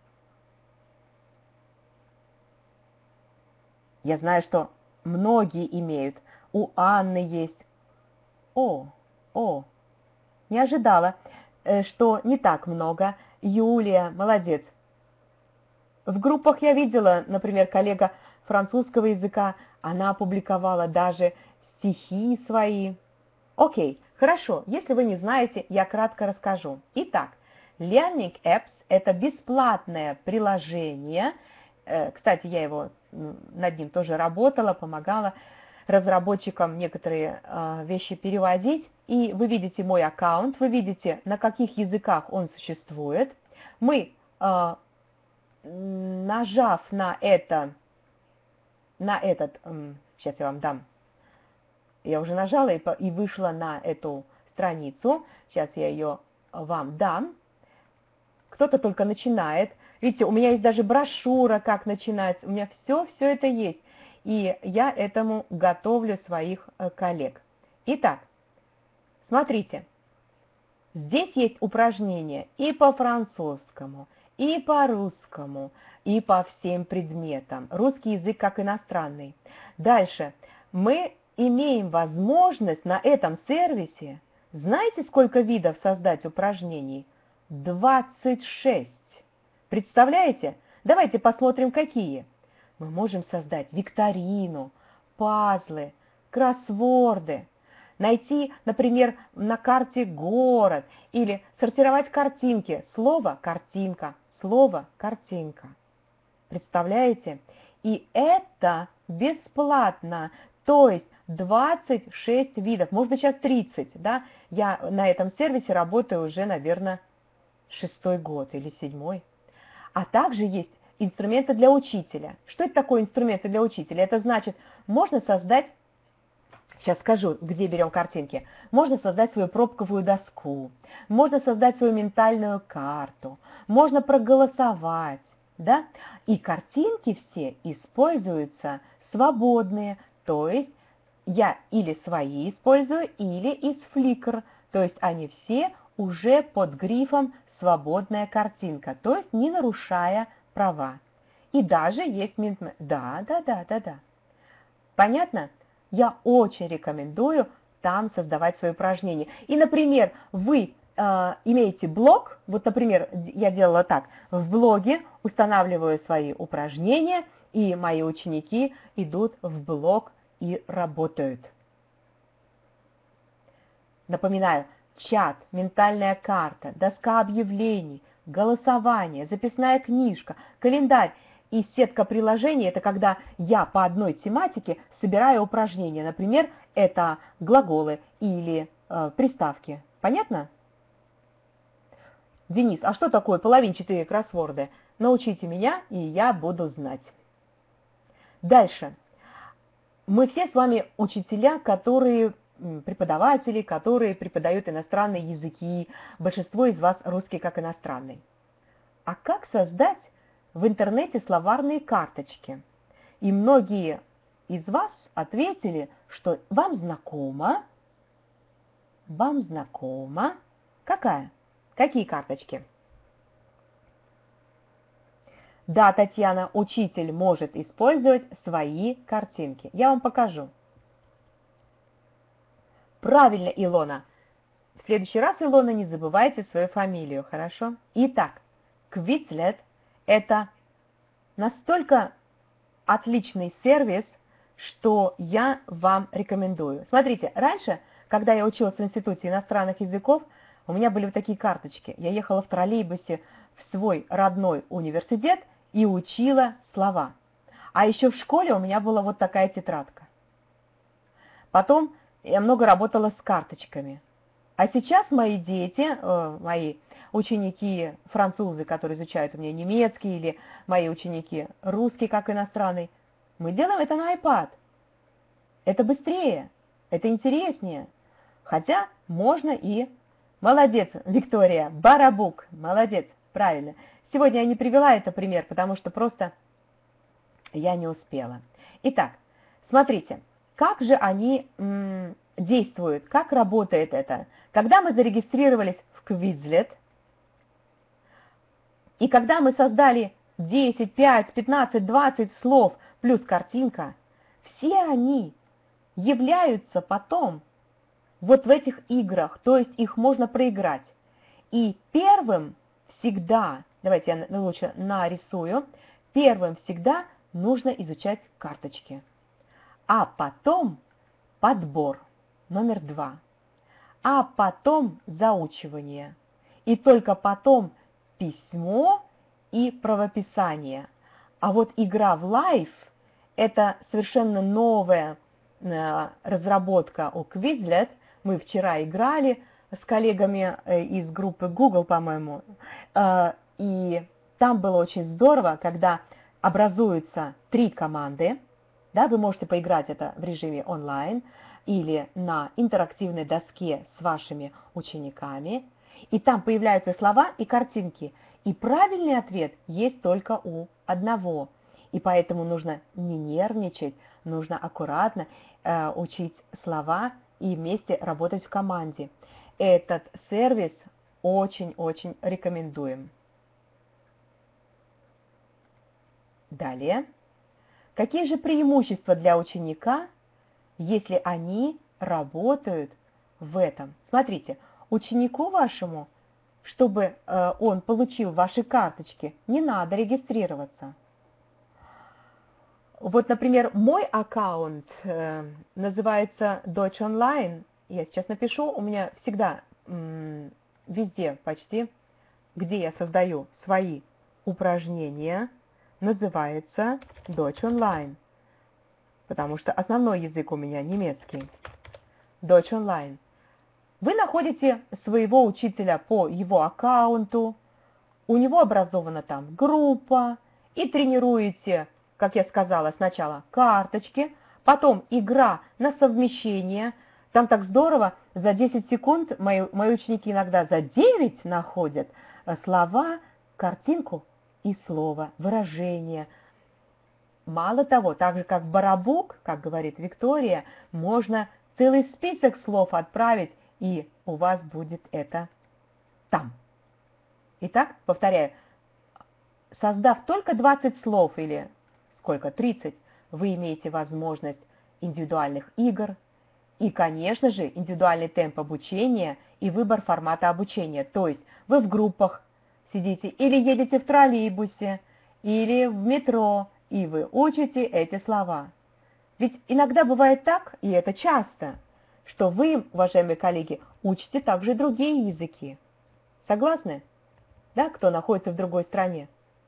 Я знаю, что многие имеют. У Анны есть. О, о, не ожидала, что не так много. Юлия, молодец. В группах я видела, например, коллега французского языка, она опубликовала даже стихи свои. Окей, хорошо, если вы не знаете, я кратко расскажу. Итак, Learning Apps – это бесплатное приложение. Кстати, я его над ним тоже работала, помогала разработчикам некоторые вещи переводить. И вы видите мой аккаунт, вы видите, на каких языках он существует. Мы, нажав на это, на этот, сейчас я вам дам, я уже нажала и, и вышла на эту страницу, сейчас я ее вам дам. Кто-то только начинает. Видите, у меня есть даже брошюра, как начинать, у меня все, все это есть. И я этому готовлю своих коллег. Итак, смотрите, здесь есть упражнения и по французскому, и по русскому, и по всем предметам. Русский язык как иностранный. Дальше мы имеем возможность на этом сервисе, знаете, сколько видов создать упражнений? двадцать шесть. Представляете? Давайте посмотрим, какие. Мы можем создать викторину, пазлы, кроссворды, найти, например, на карте город или сортировать картинки. Слово «картинка», слово «картинка». Представляете? И это бесплатно, то есть двадцать шесть видов, может быть сейчас тридцать, да? Я на этом сервисе работаю уже, наверное, шестой год или седьмой. А также есть инструменты для учителя. Что это такое инструменты для учителя? Это значит, можно создать, сейчас скажу, где берем картинки, можно создать свою пробковую доску, можно создать свою ментальную карту, можно проголосовать, да? И картинки все используются свободные, то есть я или свои использую, или из Flickr, то есть они все уже под грифом «свободная картинка», то есть не нарушая права. И даже есть... Да, да, да, да, да. Понятно? Я очень рекомендую там создавать свои упражнения. И, например, вы э, имеете блог, вот, например, я делала так, в блоге устанавливаю свои упражнения, и мои ученики идут в блог и работают. Напоминаю, чат, ментальная карта, доска объявлений, голосование, записная книжка, календарь и сетка приложений – это когда я по одной тематике собираю упражнения. Например, это глаголы или э, приставки. Понятно? Денис, а что такое половинчатые кроссворды? Научите меня, и я буду знать. Дальше. Мы все с вами учителя, которые... преподаватели, которые преподают иностранные языки, большинство из вас русский как иностранный. А как создать в интернете словарные карточки? И многие из вас ответили, что вам знакомо, вам знакомо, какая? Какие карточки? Да, Татьяна, учитель может использовать свои картинки. Я вам покажу. Правильно, Илона. В следующий раз, Илона, не забывайте свою фамилию, хорошо? Итак, Quizlet – это настолько отличный сервис, что я вам рекомендую. Смотрите, раньше, когда я училась в Институте иностранных языков, у меня были вот такие карточки. Я ехала в троллейбусе в свой родной университет и учила слова. А еще в школе у меня была вот такая тетрадка. Потом я много работала с карточками. А сейчас мои дети, э, мои ученики французы, которые изучают у меня немецкий, или мои ученики русский как иностранный, Мы делаем это на iPad. Это быстрее, это интереснее. Хотя можно и... Молодец, Виктория, Барабук, молодец, правильно. Сегодня я не привела этот пример, потому что просто я не успела. Итак, смотрите, как же они м, действуют, как работает это. Когда мы зарегистрировались в Quizlet, и когда мы создали десять, пять, пятнадцать, двадцать слов плюс картинка, все они являются потом вот в этих играх, то есть их можно проиграть. И первым всегда, давайте я лучше нарисую, первым всегда нужно изучать карточки, а потом подбор, номер два, а потом заучивание, и только потом письмо и правописание. А вот игра в лайв – это совершенно новая э, разработка у Quizlet. Мы вчера играли с коллегами э, из группы Google, по-моему, э, и там было очень здорово, когда образуются три команды. Да, вы можете поиграть это в режиме онлайн или на интерактивной доске с вашими учениками. И там появляются слова и картинки. И правильный ответ есть только у одного. И поэтому нужно не нервничать, нужно аккуратно э, учить слова и вместе работать в команде. Этот сервис очень-очень рекомендуем. Далее. Какие же преимущества для ученика, если они работают в этом? Смотрите, ученику вашему, чтобы э, он получил ваши карточки, не надо регистрироваться. Вот, например, мой аккаунт э, называется Deutsch Online. Я сейчас напишу, у меня всегда м, везде почти, где я создаю свои упражнения, называется Deutsch Online. Потому что основной язык у меня немецкий. Deutsch Online. Вы находите своего учителя по его аккаунту, у него образована там группа, и тренируете, как я сказала, сначала карточки, потом игра на совмещение. Там так здорово, за десять секунд мои, мои ученики иногда за девять находят слова, картинку и слово, выражение. Мало того, так же как Барабук, как говорит Виктория, можно целый список слов отправить, и у вас будет это там. Итак, повторяю, создав только двадцать слов или сколько, тридцать, вы имеете возможность индивидуальных игр и, конечно же, индивидуальный темп обучения и выбор формата обучения. То есть вы в группах сидите или едете в троллейбусе, или в метро, и вы учите эти слова. Ведь иногда бывает так, и это часто, что вы, уважаемые коллеги, учите также другие языки. Согласны? Да, кто находится в другой стране?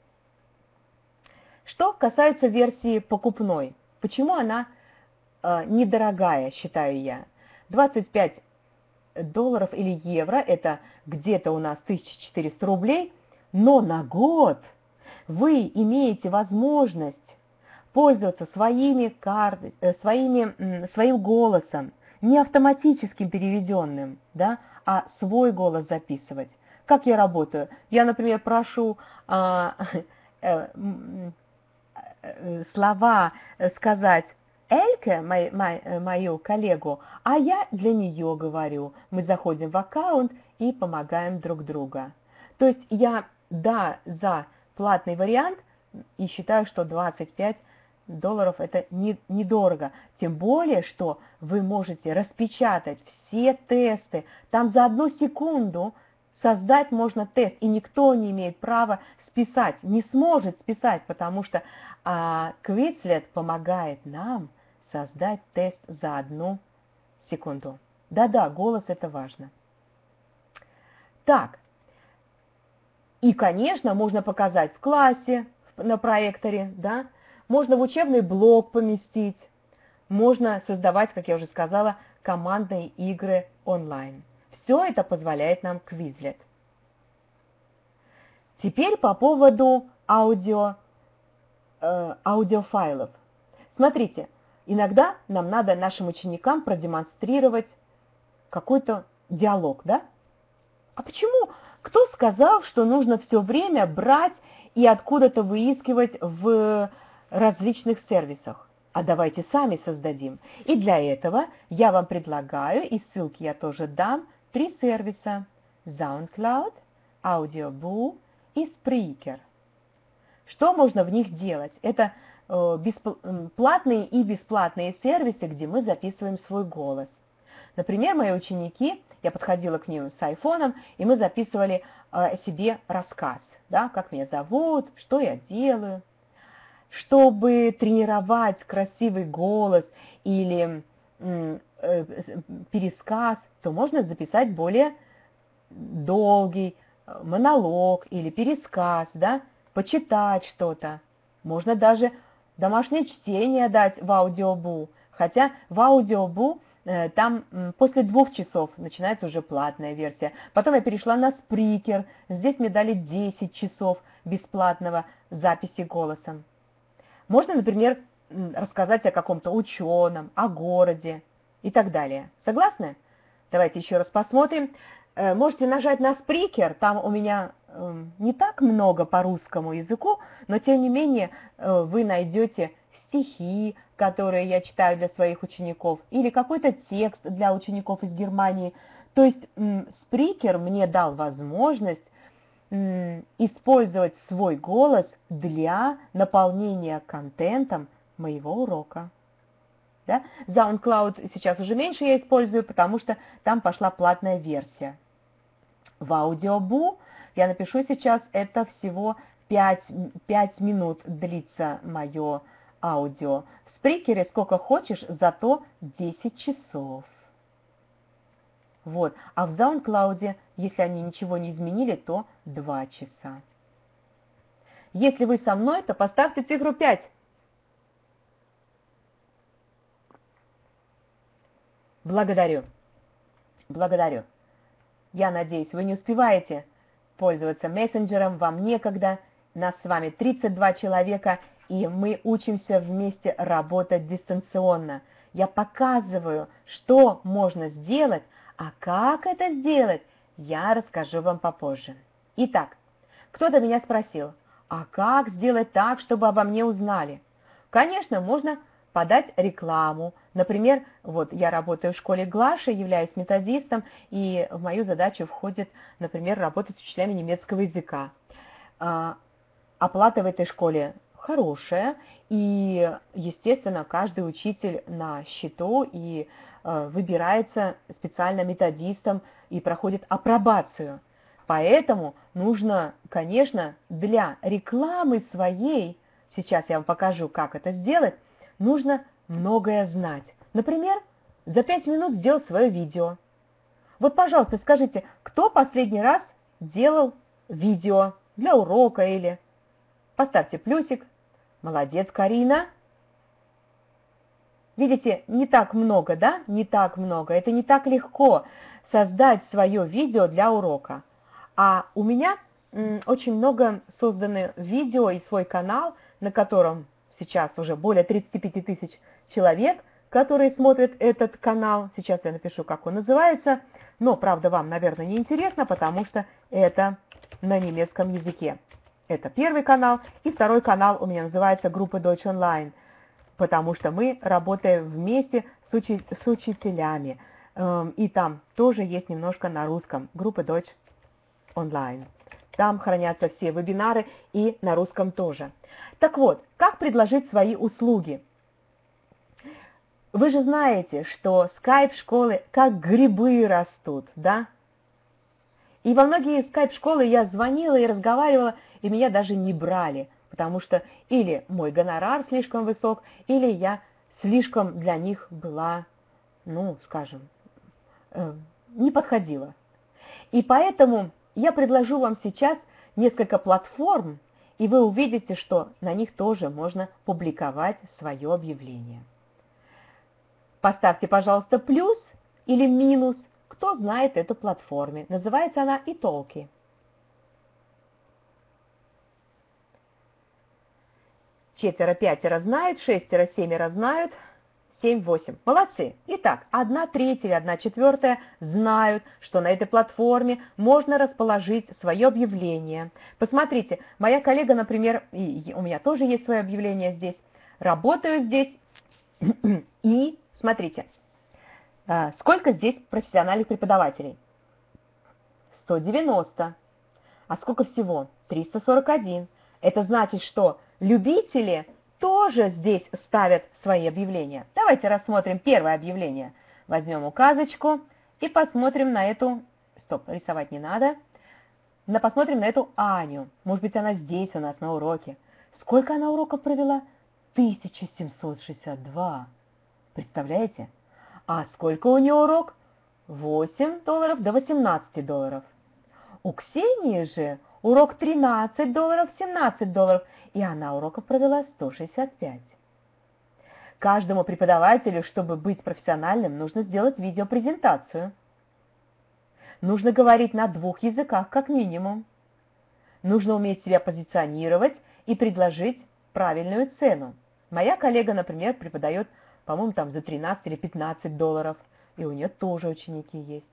Что касается версии покупной, почему она э, недорогая, считаю я? двадцать пять долларов или евро, это где-то у нас тысяча четыреста рублей, но на год вы имеете возможность пользоваться своими картами, своими, своим голосом, не автоматически переведенным, да, а свой голос записывать. Как я работаю? Я, например, прошу а, э, э, слова сказать Эльке, мой, мой, мою коллегу, а я для нее говорю. Мы заходим в аккаунт и помогаем друг другу. То есть я, да, за платный вариант и считаю, что двадцать пять долларов это не, недорого. Тем более, что вы можете распечатать все тесты. Там за одну секунду создать можно тест, и никто не имеет права списать, не сможет списать, потому что а, Quizlet помогает нам создать тест за одну секунду. Да-да, голос это важно. Так, и, конечно, можно показать в классе, на проекторе, да, можно в учебный блок поместить, можно создавать, как я уже сказала, командные игры онлайн. Все это позволяет нам Quizlet. Теперь по поводу аудио, э, аудиофайлов. Смотрите, иногда нам надо нашим ученикам продемонстрировать какой-то диалог, да? А почему? Кто сказал, что нужно все время брать и откуда-то выискивать в различных сервисах? А давайте сами создадим. И для этого я вам предлагаю, и ссылки я тоже дам, три сервиса. SoundCloud, Audioboo и Spreaker. Что можно в них делать? Это э, платные и бесплатные сервисы, где мы записываем свой голос. Например, мои ученики, я подходила к ним с айфоном, и мы записывали э, о себе рассказ, да, как меня зовут, что я делаю. Чтобы тренировать красивый голос или э, э, пересказ, то можно записать более долгий монолог или пересказ, да, почитать что-то. Можно даже домашнее чтение дать в Audioboo, хотя в Audioboo э, там э, после двух часов начинается уже платная версия. Потом я перешла на Spreaker, здесь мне дали десять часов бесплатного записи голосом. Можно, например, рассказать о каком-то ученом, о городе и так далее. Согласны? Давайте еще раз посмотрим. Можете нажать на Spreaker, там у меня не так много по русскому языку, но тем не менее вы найдете стихи, которые я читаю для своих учеников, или какой-то текст для учеников из Германии. То есть Spreaker мне дал возможность использовать свой голос для наполнения контентом моего урока. Да? SoundCloud сейчас уже меньше я использую, потому что там пошла платная версия. В Audioboo я напишу сейчас, это всего пять, пять минут длится мое аудио. В Spreaker сколько хочешь, зато десять часов. Вот. А в SoundCloud, если они ничего не изменили, то два часа. Если вы со мной, то поставьте цифру пять. Благодарю. Благодарю. Я надеюсь, вы не успеваете пользоваться мессенджером, вам некогда. Нас с вами тридцать два человека, и мы учимся вместе работать дистанционно. Я показываю, что можно сделать, а как это сделать, я расскажу вам попозже. Итак, кто-то меня спросил, а как сделать так, чтобы обо мне узнали? Конечно, можно подать рекламу. Например, вот я работаю в школе Глаша, являюсь методистом, и в мою задачу входит, например, работать с учителями немецкого языка. Оплата в этой школе хорошая, и, естественно, каждый учитель на счету и э, выбирается специально методистом и проходит апробацию. Поэтому нужно, конечно, для рекламы своей, сейчас я вам покажу, как это сделать, нужно многое знать. Например, за пять минут сделать свое видео. Вот, пожалуйста, скажите, кто последний раз делал видео для урока или... Поставьте плюсик. Молодец, Карина. Видите, не так много, да? Не так много. Это не так легко создать свое видео для урока. А у меня м, очень много созданы видео и свой канал, на котором сейчас уже более тридцати пяти тысяч человек, которые смотрят этот канал. Сейчас я напишу, как он называется. Но, правда, вам, наверное, не интересно, потому что это на немецком языке. Это первый канал. И второй канал у меня называется «Группа Deutsch Online», потому что мы работаем вместе с, учи с учителями. И там тоже есть немножко на русском. «Группа Deutsch Online». Там хранятся все вебинары и на русском тоже. Так вот, как предложить свои услуги? Вы же знаете, что скайп-школы как грибы растут, да? И во многие скайп-школы я звонила и разговаривала, и меня даже не брали, потому что или мой гонорар слишком высок, или я слишком для них была, ну, скажем, э, не подходила. И поэтому я предложу вам сейчас несколько платформ, и вы увидите, что на них тоже можно публиковать свое объявление. Поставьте, пожалуйста, плюс или минус, кто знает эту платформу. Называется она italki. четверо, пятеро знают, шестеро, семеро знают, семь, восемь. Молодцы. Итак, одна треть или одна четвертая знают, что на этой платформе можно расположить свое объявление. Посмотрите, моя коллега, например, и у меня тоже есть свое объявление здесь, работаю здесь, и смотрите, сколько здесь профессиональных преподавателей? сто девяносто. А сколько всего? триста сорок один. Это значит, что любители тоже здесь ставят свои объявления. Давайте рассмотрим первое объявление. Возьмем указочку и посмотрим на эту... Стоп, рисовать не надо. Но посмотрим на эту Аню. Может быть, она здесь у нас на уроке. Сколько она уроков провела? тысяча семьсот шестьдесят два. Представляете? А сколько у нее урок? восемь долларов до восемнадцати долларов. У Ксении же урок тринадцать долларов, семнадцать долларов, и она уроков провела сто шестьдесят пять. Каждому преподавателю, чтобы быть профессиональным, нужно сделать видеопрезентацию. Нужно говорить на двух языках как минимум. Нужно уметь себя позиционировать и предложить правильную цену. Моя коллега, например, преподает, по-моему, там за тринадцать или пятнадцать долларов, и у нее тоже ученики есть.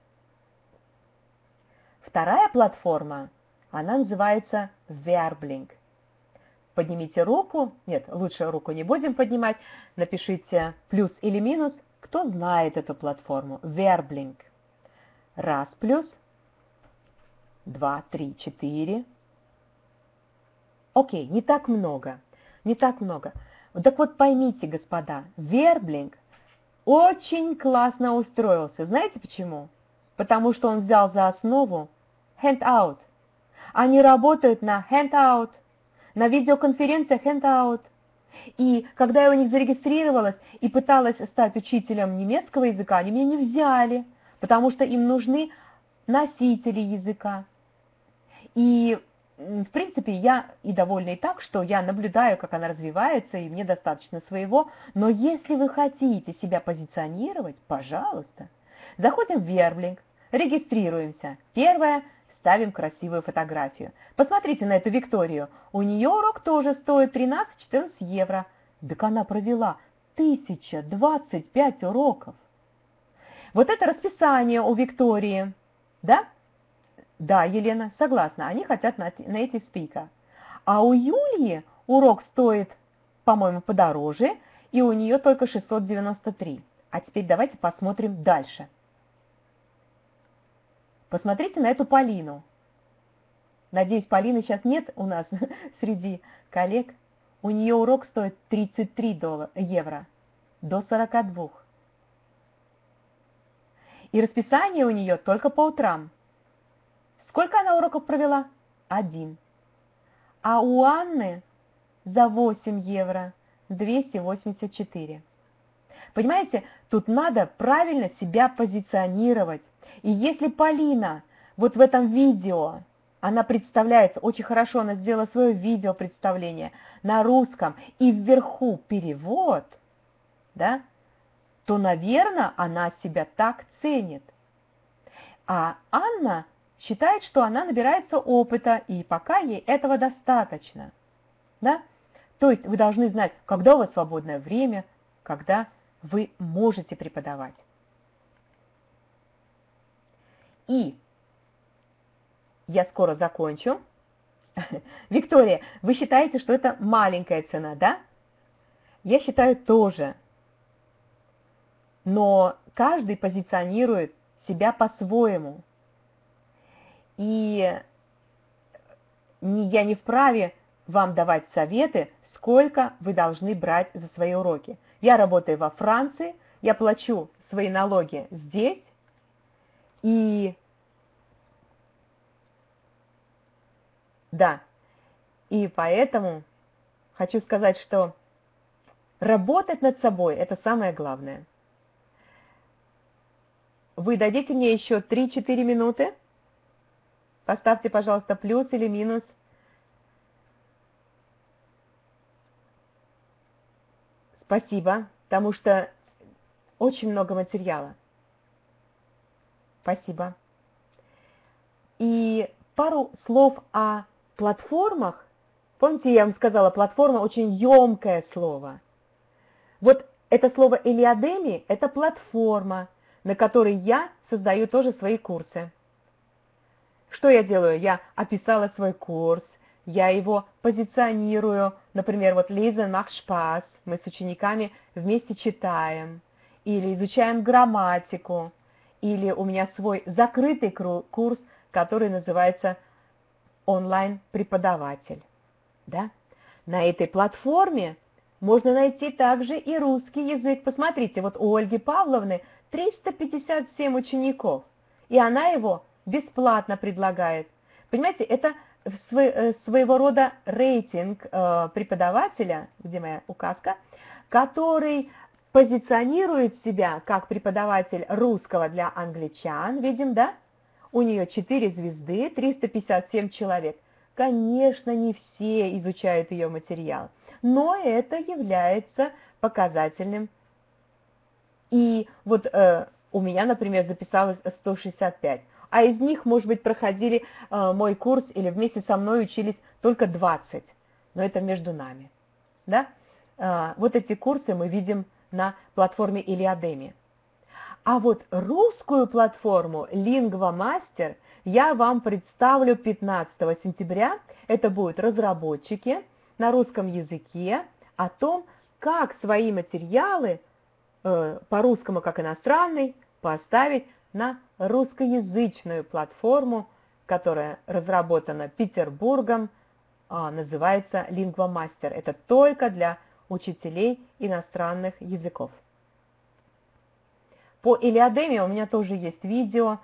Вторая платформа, она называется Verbling. Поднимите руку, нет, лучше руку не будем поднимать, напишите плюс или минус, кто знает эту платформу. Verbling. Раз плюс, два, три, четыре. Окей, не так много, не так много. Так вот поймите, господа, Verbling очень классно устроился. Знаете почему? Потому что он взял за основу Handout. Они работают на Handout, на видеоконференциях Handout. И когда я у них зарегистрировалась и пыталась стать учителем немецкого языка, они меня не взяли, потому что им нужны носители языка. И, в принципе, я и довольна и так, что я наблюдаю, как она развивается, и мне достаточно своего. Но если вы хотите себя позиционировать, пожалуйста, заходим в Verbling, регистрируемся. Первое – ставим красивую фотографию. Посмотрите на эту Викторию. У нее урок тоже стоит тринадцать-четырнадцать евро. Так она провела тысяча двадцать пять уроков. Вот это расписание у Виктории. Да? Да, Елена, согласна. Они хотят native speaker. А у Юлии урок стоит, по-моему, подороже, и у нее только шестьсот девяносто три. А теперь давайте посмотрим дальше. Посмотрите на эту Полину. Надеюсь, Полины сейчас нет у нас среди коллег. У нее урок стоит тридцать три евро до сорока двух. И расписание у нее только по утрам. Сколько она уроков провела? Один. А у Анны за восемь евро двести восемьдесят четыре. Понимаете, тут надо правильно себя позиционировать. И если Полина вот в этом видео, она представляется очень хорошо, она сделала свое видео представление на русском, и вверху перевод, да, то, наверное, она себя так ценит. А Анна считает, что она набирается опыта, и пока ей этого достаточно. Да? То есть вы должны знать, когда у вас свободное время, когда вы можете преподавать. И я скоро закончу. Виктория, вы считаете, что это маленькая цена, да? Я считаю тоже. Но каждый позиционирует себя по-своему. И я не вправе вам давать советы, сколько вы должны брать за свои уроки. Я работаю во Франции, я плачу свои налоги здесь, и да, и поэтому хочу сказать, что работать над собой – это самое главное. Вы дадите мне еще три-четыре минуты? Поставьте, пожалуйста, плюс или минус. Спасибо, потому что очень много материала. Спасибо. И пару слов о платформах Помните, я вам сказала, платформа очень емкое слово. Вот это слово Iliademy – это платформа, на которой я создаю тоже свои курсы. Что я делаю? Я описала свой курс, я его позиционирую. Например, вот Lesen macht Spaß, мы с учениками вместе читаем, или изучаем грамматику, или у меня свой закрытый курс, который называется онлайн-преподаватель. Да? На этой платформе можно найти также и русский язык. Посмотрите, вот у Ольги Павловны триста пятьдесят семь учеников, и она его бесплатно предлагает. Понимаете, это своего рода рейтинг преподавателя, где моя указка, который позиционирует себя как преподаватель русского для англичан. Видим, да? У нее четыре звезды, триста пятьдесят семь человек. Конечно, не все изучают ее материал, но это является показательным. И вот э, у меня, например, записалось сто шестьдесят пять, а из них, может быть, проходили э, мой курс или вместе со мной учились только двадцать, но это между нами. Да? Э, вот эти курсы мы видим на платформе Iliademy. А вот русскую платформу Lingua Master я вам представлю пятнадцатого сентября. Это будут разработчики на русском языке о том, как свои материалы э, по-русскому, как иностранный, поставить на русскоязычную платформу, которая разработана Петербургом, э, называется Lingua Master. Это только для учителей иностранных языков. По Iliademy у меня тоже есть видео.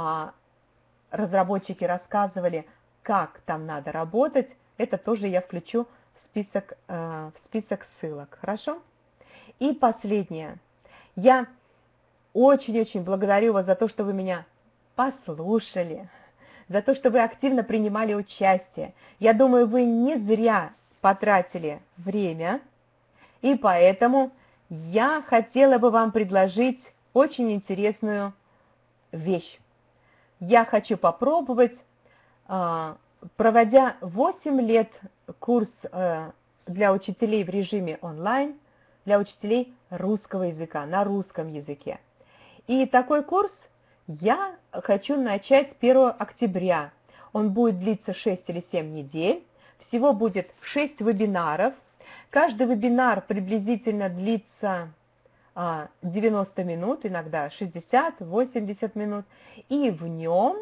Разработчики рассказывали, как там надо работать. Это тоже я включу в список, в список ссылок. Хорошо? И последнее. Я очень-очень благодарю вас за то, что вы меня послушали, за то, что вы активно принимали участие. Я думаю, вы не зря потратили время, и поэтому я хотела бы вам предложить очень интересную вещь. Я хочу попробовать, проводя восемь лет курс для учителей в режиме онлайн, для учителей русского языка, на русском языке. И такой курс я хочу начать первого октября. Он будет длиться шесть или семь недель. Всего будет шесть вебинаров. Каждый вебинар приблизительно длится девяносто минут, иногда шестьдесят-восемьдесят минут. И в нем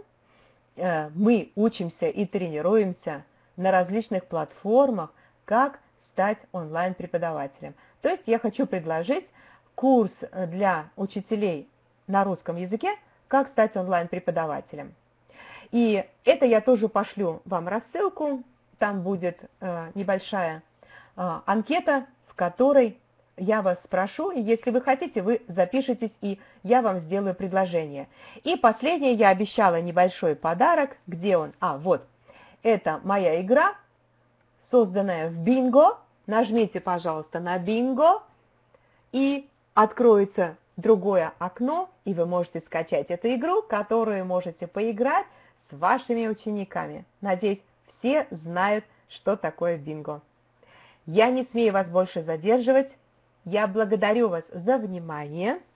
мы учимся и тренируемся на различных платформах, как стать онлайн-преподавателем. То есть я хочу предложить курс для учителей на русском языке, как стать онлайн-преподавателем. И это я тоже пошлю вам рассылку. Там будет небольшая анкета, в которой я вас спрошу, и если вы хотите, вы запишитесь, и я вам сделаю предложение. И последнее, я обещала небольшой подарок. Где он? А, вот. Это моя игра, созданная в Bingo. Нажмите, пожалуйста, на Bingo, и откроется другое окно, и вы можете скачать эту игру, которую можете поиграть с вашими учениками. Надеюсь, все знают, что такое Bingo. Я не смею вас больше задерживать. Я благодарю вас за внимание.